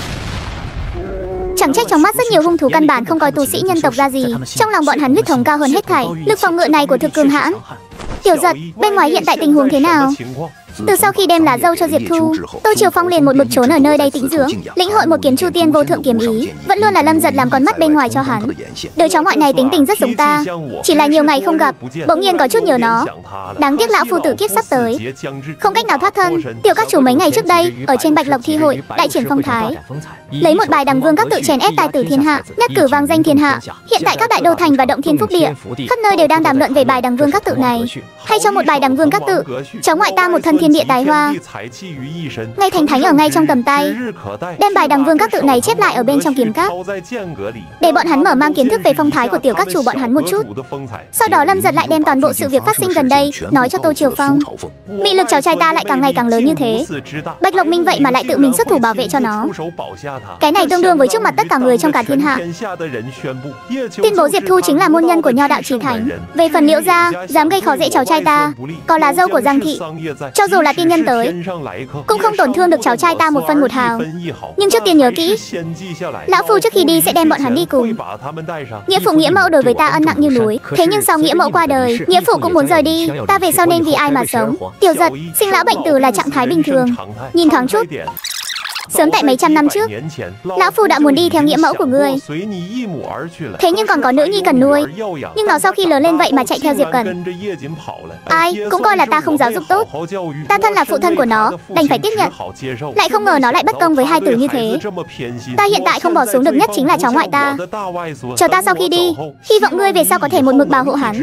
Chẳng trách trong mắt rất nhiều hung thú căn bản không coi tu sĩ nhân tộc ra gì. Trong lòng bọn hắn huyết thống cao hơn hết thảy. Lực phòng ngự này của thực cường hãn. Tiểu Giật, bên ngoài hiện tại tình huống thế nào? Từ sau khi đem lá dâu cho Diệp Thu, Tô Triều Phong liền một mực trốn ở nơi đây tĩnh dưỡng, lĩnh hội một kiếm Chu Tiên vô thượng kiếm ý. Vẫn luôn là Lâm Giật làm con mắt bên ngoài cho hắn. Đứa cháu ngoại này tính tình rất giống ta, chỉ là nhiều ngày không gặp, bỗng nhiên có chút nhớ nó. Đáng tiếc lão phu tử kiếp sắp tới, không cách nào thoát thân. Tiểu các chủ mấy ngày trước đây ở trên Bạch Lộc thi hội đại triển phong thái, lấy một bài Đằng Vương các tự chèn ép tài tử thiên hạ, nhất cử vang danh thiên hạ. Hiện tại các đại đô thành và động thiên phúc địa khắp nơi đều đang đàm luận về bài Đằng Vương các tự này. Hay cho một bài Đằng Vương các tự, cháu ngoại ta một thân thiên thiên địa tài hoa, ngay thành thánh ở ngay trong tầm tay. Đem bài Đằng Vương các tự này chép lại ở bên trong kiếm các, để bọn hắn mở mang kiến thức về phong thái của tiểu các chủ bọn hắn một chút. Sau đó Lâm Giật lại đem toàn bộ sự việc phát sinh gần đây nói cho Tô Triều Phong. Mị lực cháu trai ta lại càng ngày càng lớn như thế. Bạch Lộc Minh vậy mà lại tự mình xuất thủ bảo vệ cho nó. Cái này tương đương với trước mặt tất cả người trong cả thiên hạ. Tuyên bố Diệp Thu chính là môn nhân của Nho đạo chí thánh. Về phần Liễu gia dám gây khó dễ cháu trai ta, có là dâu của Giang thị, cho dù là tiên nhân tới cũng không tổn thương được cháu trai ta một phân một hào. Nhưng trước tiên nhớ kỹ, lão phu trước khi đi sẽ đem bọn hắn đi cùng. Nghĩa phụ nghĩa mẫu đối với ta ân nặng như núi, thế nhưng sau nghĩa mẫu qua đời, nghĩa phụ cũng muốn rời đi. Ta về sau nên vì ai mà sống? Tiểu Giật, sinh lão bệnh tử là trạng thái bình thường. Nhìn thoáng chút, sớm tại mấy trăm năm trước, lão phu đã muốn đi theo nghĩa mẫu của ngươi. Thế nhưng còn có nữ nhi cần nuôi, nhưng nó sau khi lớn lên vậy mà chạy theo Diệp Cần. Ai cũng coi là ta không giáo dục tốt. Ta thân là phụ thân của nó, đành phải tiếp nhận. Lại không ngờ nó lại bất công với hai tử như thế. Ta hiện tại không bỏ xuống được nhất chính là cháu ngoại ta. Chờ ta sau khi đi, hy vọng ngươi về sau có thể một mực bảo hộ hắn.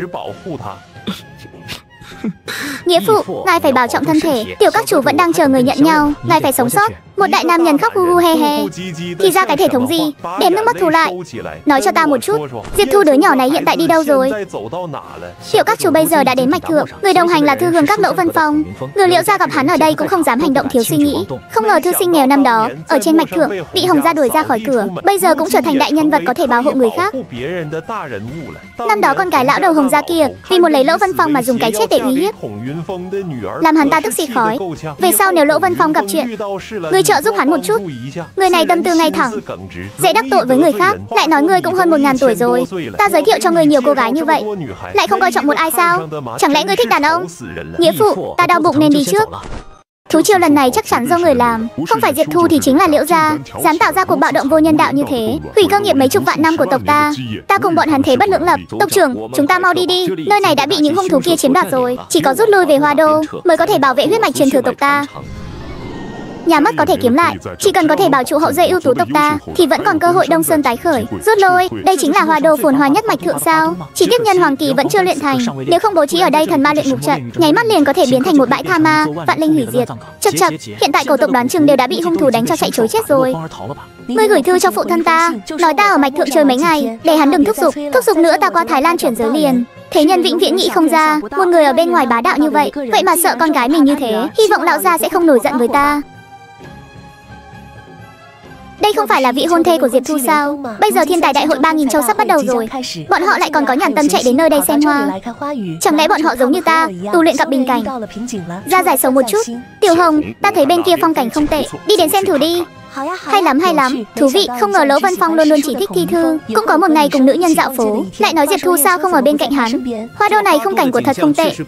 Nghĩa phụ, ngài phải bảo trọng thân thể. Tiểu các chủ vẫn đang chờ người nhận nhau, ngài phải sống sót. Một đại nam nhân khóc hu hu he he. Thì ra cái thể thống gì, đếm nước mắt thù lại. Nói cho ta một chút, Diệp Thu đứa nhỏ này hiện tại đi đâu rồi? Tiểu các chủ bây giờ đã đến Mạch Thượng, người đồng hành là thư hương các Lỗ Vân Phong. Người Liễu gia gặp hắn ở đây cũng không dám hành động thiếu suy nghĩ. Không ngờ thư sinh nghèo năm đó ở trên Mạch Thượng bị Hồng gia đuổi ra khỏi cửa, bây giờ cũng trở thành đại nhân vật có thể bảo hộ người khác. Năm đó con gái lão đầu Hồng gia kia vì muốn lấy Lỗ Vân Phong mà dùng cái chết để uy hiếp, làm hắn ta tức xì khói. Về sau nếu Lỗ Vân Phong gặp chuyện, ngươi trợ giúp hắn một chút. Người này tâm tư ngay thẳng, dễ đắc tội với người khác. Lại nói ngươi cũng hơn một ngàn tuổi rồi, ta giới thiệu cho ngươi nhiều cô gái như vậy, lại không coi trọng một ai sao? Chẳng lẽ ngươi thích đàn ông? Nghĩa phụ, ta đau bụng nên đi trước. Thú triều lần này chắc chắn do người làm, không phải Diệp Thu thì chính là Liễu gia, dám tạo ra cuộc bạo động vô nhân đạo như thế, hủy cơ nghiệp mấy chục vạn năm của tộc ta. Ta cùng bọn hắn thế bất lưỡng lập. Tộc trưởng, chúng ta mau đi đi, nơi này đã bị những hung thú kia chiếm đoạt rồi, chỉ có rút lui về Hoa Đô mới có thể bảo vệ huyết mạch truyền thừa tộc ta. Nhà mất có thể kiếm lại, chỉ cần có thể bảo trụ hậu duệ ưu tú tộc ta thì vẫn còn cơ hội Đông Sơn tái khởi. Rút lui, đây chính là Hoa Đô phồn hoa nhất Mạch Thượng sao? Chỉ tiếc Nhân Hoàng Kỳ vẫn chưa luyện thành, nếu không bố trí ở đây thần ma luyện ngục trận, nháy mắt liền có thể biến thành một bãi tha ma, vạn linh hủy diệt. Chậc chậc, hiện tại cổ tộc đoán chừng đều đã bị hung thủ đánh cho chạy trối chết rồi. Ngươi gửi thư cho phụ thân ta, nói ta ở Mạch Thượng chơi mấy ngày, để hắn đừng thúc giục, thúc giục nữa ta qua Thái Lan chuyển giới liền. Thế nhân vĩnh viễn nghĩ không ra, một người ở bên ngoài bá đạo như vậy, vậy mà sợ con gái mình như thế. Hy vọng lão gia sẽ không nổi giận với ta. Đây không phải là vị hôn thê của Diệp Thu sao? Bây giờ thiên tài đại hội ba nghìn châu sắp bắt đầu rồi, bọn họ lại còn có nhàn tâm chạy đến nơi đây xem hoa. Chẳng lẽ bọn họ giống như ta, tu luyện gặp bình cảnh? Ra giải sầu một chút. Tiểu Hồng, ta thấy bên kia phong cảnh không tệ, đi đến xem thử đi. Hay lắm hay lắm, thú vị. Không ngờ Lỗ Vân Phong luôn luôn chỉ thích thi thư, cũng có một ngày cùng nữ nhân dạo phố. Lại nói Diệp Thu sao không ở bên cạnh hắn? Hoa Đô này không cảnh của thật không tệ.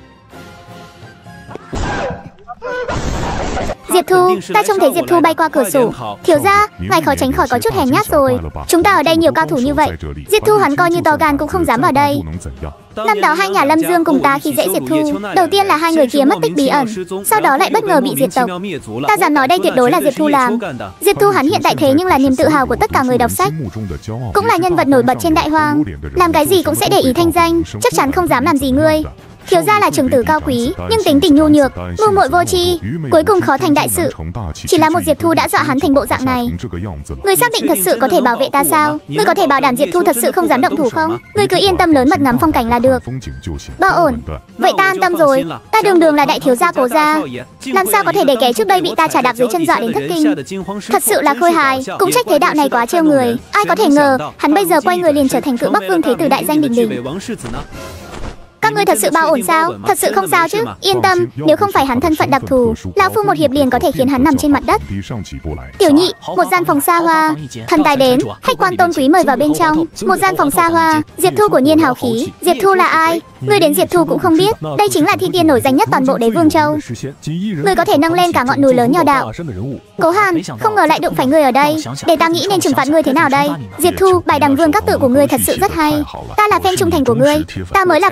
Diệp Thu, ta trông thấy Diệp Thu bay qua cửa sổ. Thiếu gia, ngài khó tránh khỏi có chút hèn nhát rồi. Chúng ta ở đây nhiều cao thủ như vậy, Diệp Thu hắn coi như to gan cũng không dám vào đây. Năm đó hai nhà Lâm Dương cùng ta khi dễ Diệp Thu, đầu tiên là hai người kia mất tích bí ẩn, sau đó lại bất ngờ bị diệt tộc. Ta dám nói đây tuyệt đối là Diệp Thu làm. Diệp Thu hắn hiện tại thế nhưng là niềm tự hào của tất cả người đọc sách, cũng là nhân vật nổi bật trên đại hoang, làm cái gì cũng sẽ để ý thanh danh, chắc chắn không dám làm gì ngươi. Thiếu gia là trưởng tử cao quý, nhưng tính tình nhu nhược, ngu muội vô tri, cuối cùng khó thành đại sự. Chỉ là một Diệp Thu đã dọa hắn thành bộ dạng này. Ngươi xác định thật sự có thể bảo vệ ta sao? Ngươi có thể bảo đảm Diệp Thu thật sự không dám động thủ không? Ngươi cứ yên tâm lớn mật ngắm phong cảnh là được. Bao ổn. Vậy ta an tâm rồi. Ta đường đường là đại thiếu gia Cố gia, làm sao có thể để kẻ trước đây bị ta trà đạp dưới chân dọa đến thất kinh? Thật sự là khôi hài. Cũng trách thế đạo này quá trêu người. Ai có thể ngờ hắn bây giờ quay người liền trở thành cự Bắc Vương thế tử đại danh đỉnh đỉnh. Các ngươi thật sự bao ổn sao? Thật sự không sao chứ? Yên tâm, nếu không phải hắn thân phận đặc thù, lão phu một hiệp liền có thể khiến hắn nằm trên mặt đất. Tiểu nhị, một gian phòng xa hoa, thần tài đến, khách quan tôn quý mời vào bên trong. Một gian phòng xa hoa, Diệp Thu của nhiên hào khí. Diệp Thu là ai? Ngươi đến Diệp Thu cũng không biết. Đây chính là thi tiên nổi danh nhất toàn bộ Đế Vương Châu. Ngươi có thể nâng lên cả ngọn núi lớn Nho đạo. Cố Hàn, không ngờ lại đụng phải ngươi ở đây. Để ta nghĩ nên trừng phạt ngươi thế nào đây? Diệp Thu, bài Đằng Vương các tự của ngươi thật sự rất hay. Ta là fan trung thành của ngươi. Ta mới là fan trung thành.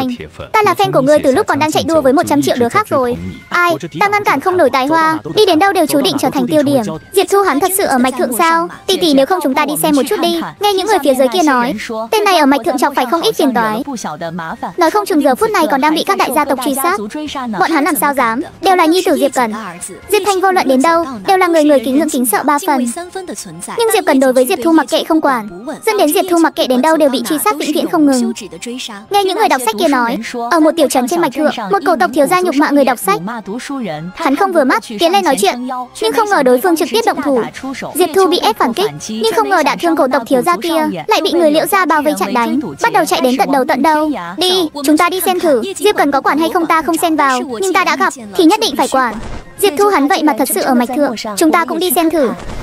thành. Ta là fan của ngươi từ lúc còn đang chạy đua với một trăm triệu đứa khác rồi. Ai, ta ngăn cản không nổi tài hoa, đi đến đâu đều chú định trở thành tiêu điểm. Diệp Thu hắn thật sự ở mạch thượng sao? Tỷ tỷ nếu không chúng ta đi xem một chút đi. Nghe những người phía dưới kia nói, tên này ở mạch thượng chọc phải không ít phiền toái. Nói không chừng giờ phút này còn đang bị các đại gia tộc truy sát. Bọn hắn làm sao dám, đều là nhi tử Diệp Cẩn. Diệp Thanh vô luận đến đâu, đều là người người kính ngưỡng kính sợ ba phần. Nhưng Diệp Cẩn đối với Diệp Thu mặc kệ không quản, dẫn đến Diệp Thu mặc kệ đến đâu đều bị truy sát vĩnh viễn không ngừng. Nghe những người đọc sách kia nói, ở một tiểu trấn trên mạch thượng, một cổ tộc thiếu gia nhục mạ người đọc sách. Hắn không vừa mắt, tiến lên nói chuyện, nhưng không ngờ đối phương trực tiếp động thủ. Diệp Thu bị ép phản kích, nhưng không ngờ đã thương cổ tộc thiếu gia kia, lại bị người Liễu gia bao vây chặn đánh, bắt đầu chạy đến tận đầu tận đâu. Đi, chúng ta đi xem thử, Diệp Cẩn có quản hay không ta không xen vào, nhưng ta đã gặp thì nhất định phải quản. Diệp Thu hắn vậy mà thật sự ở mạch thượng, chúng ta cũng đi xem thử.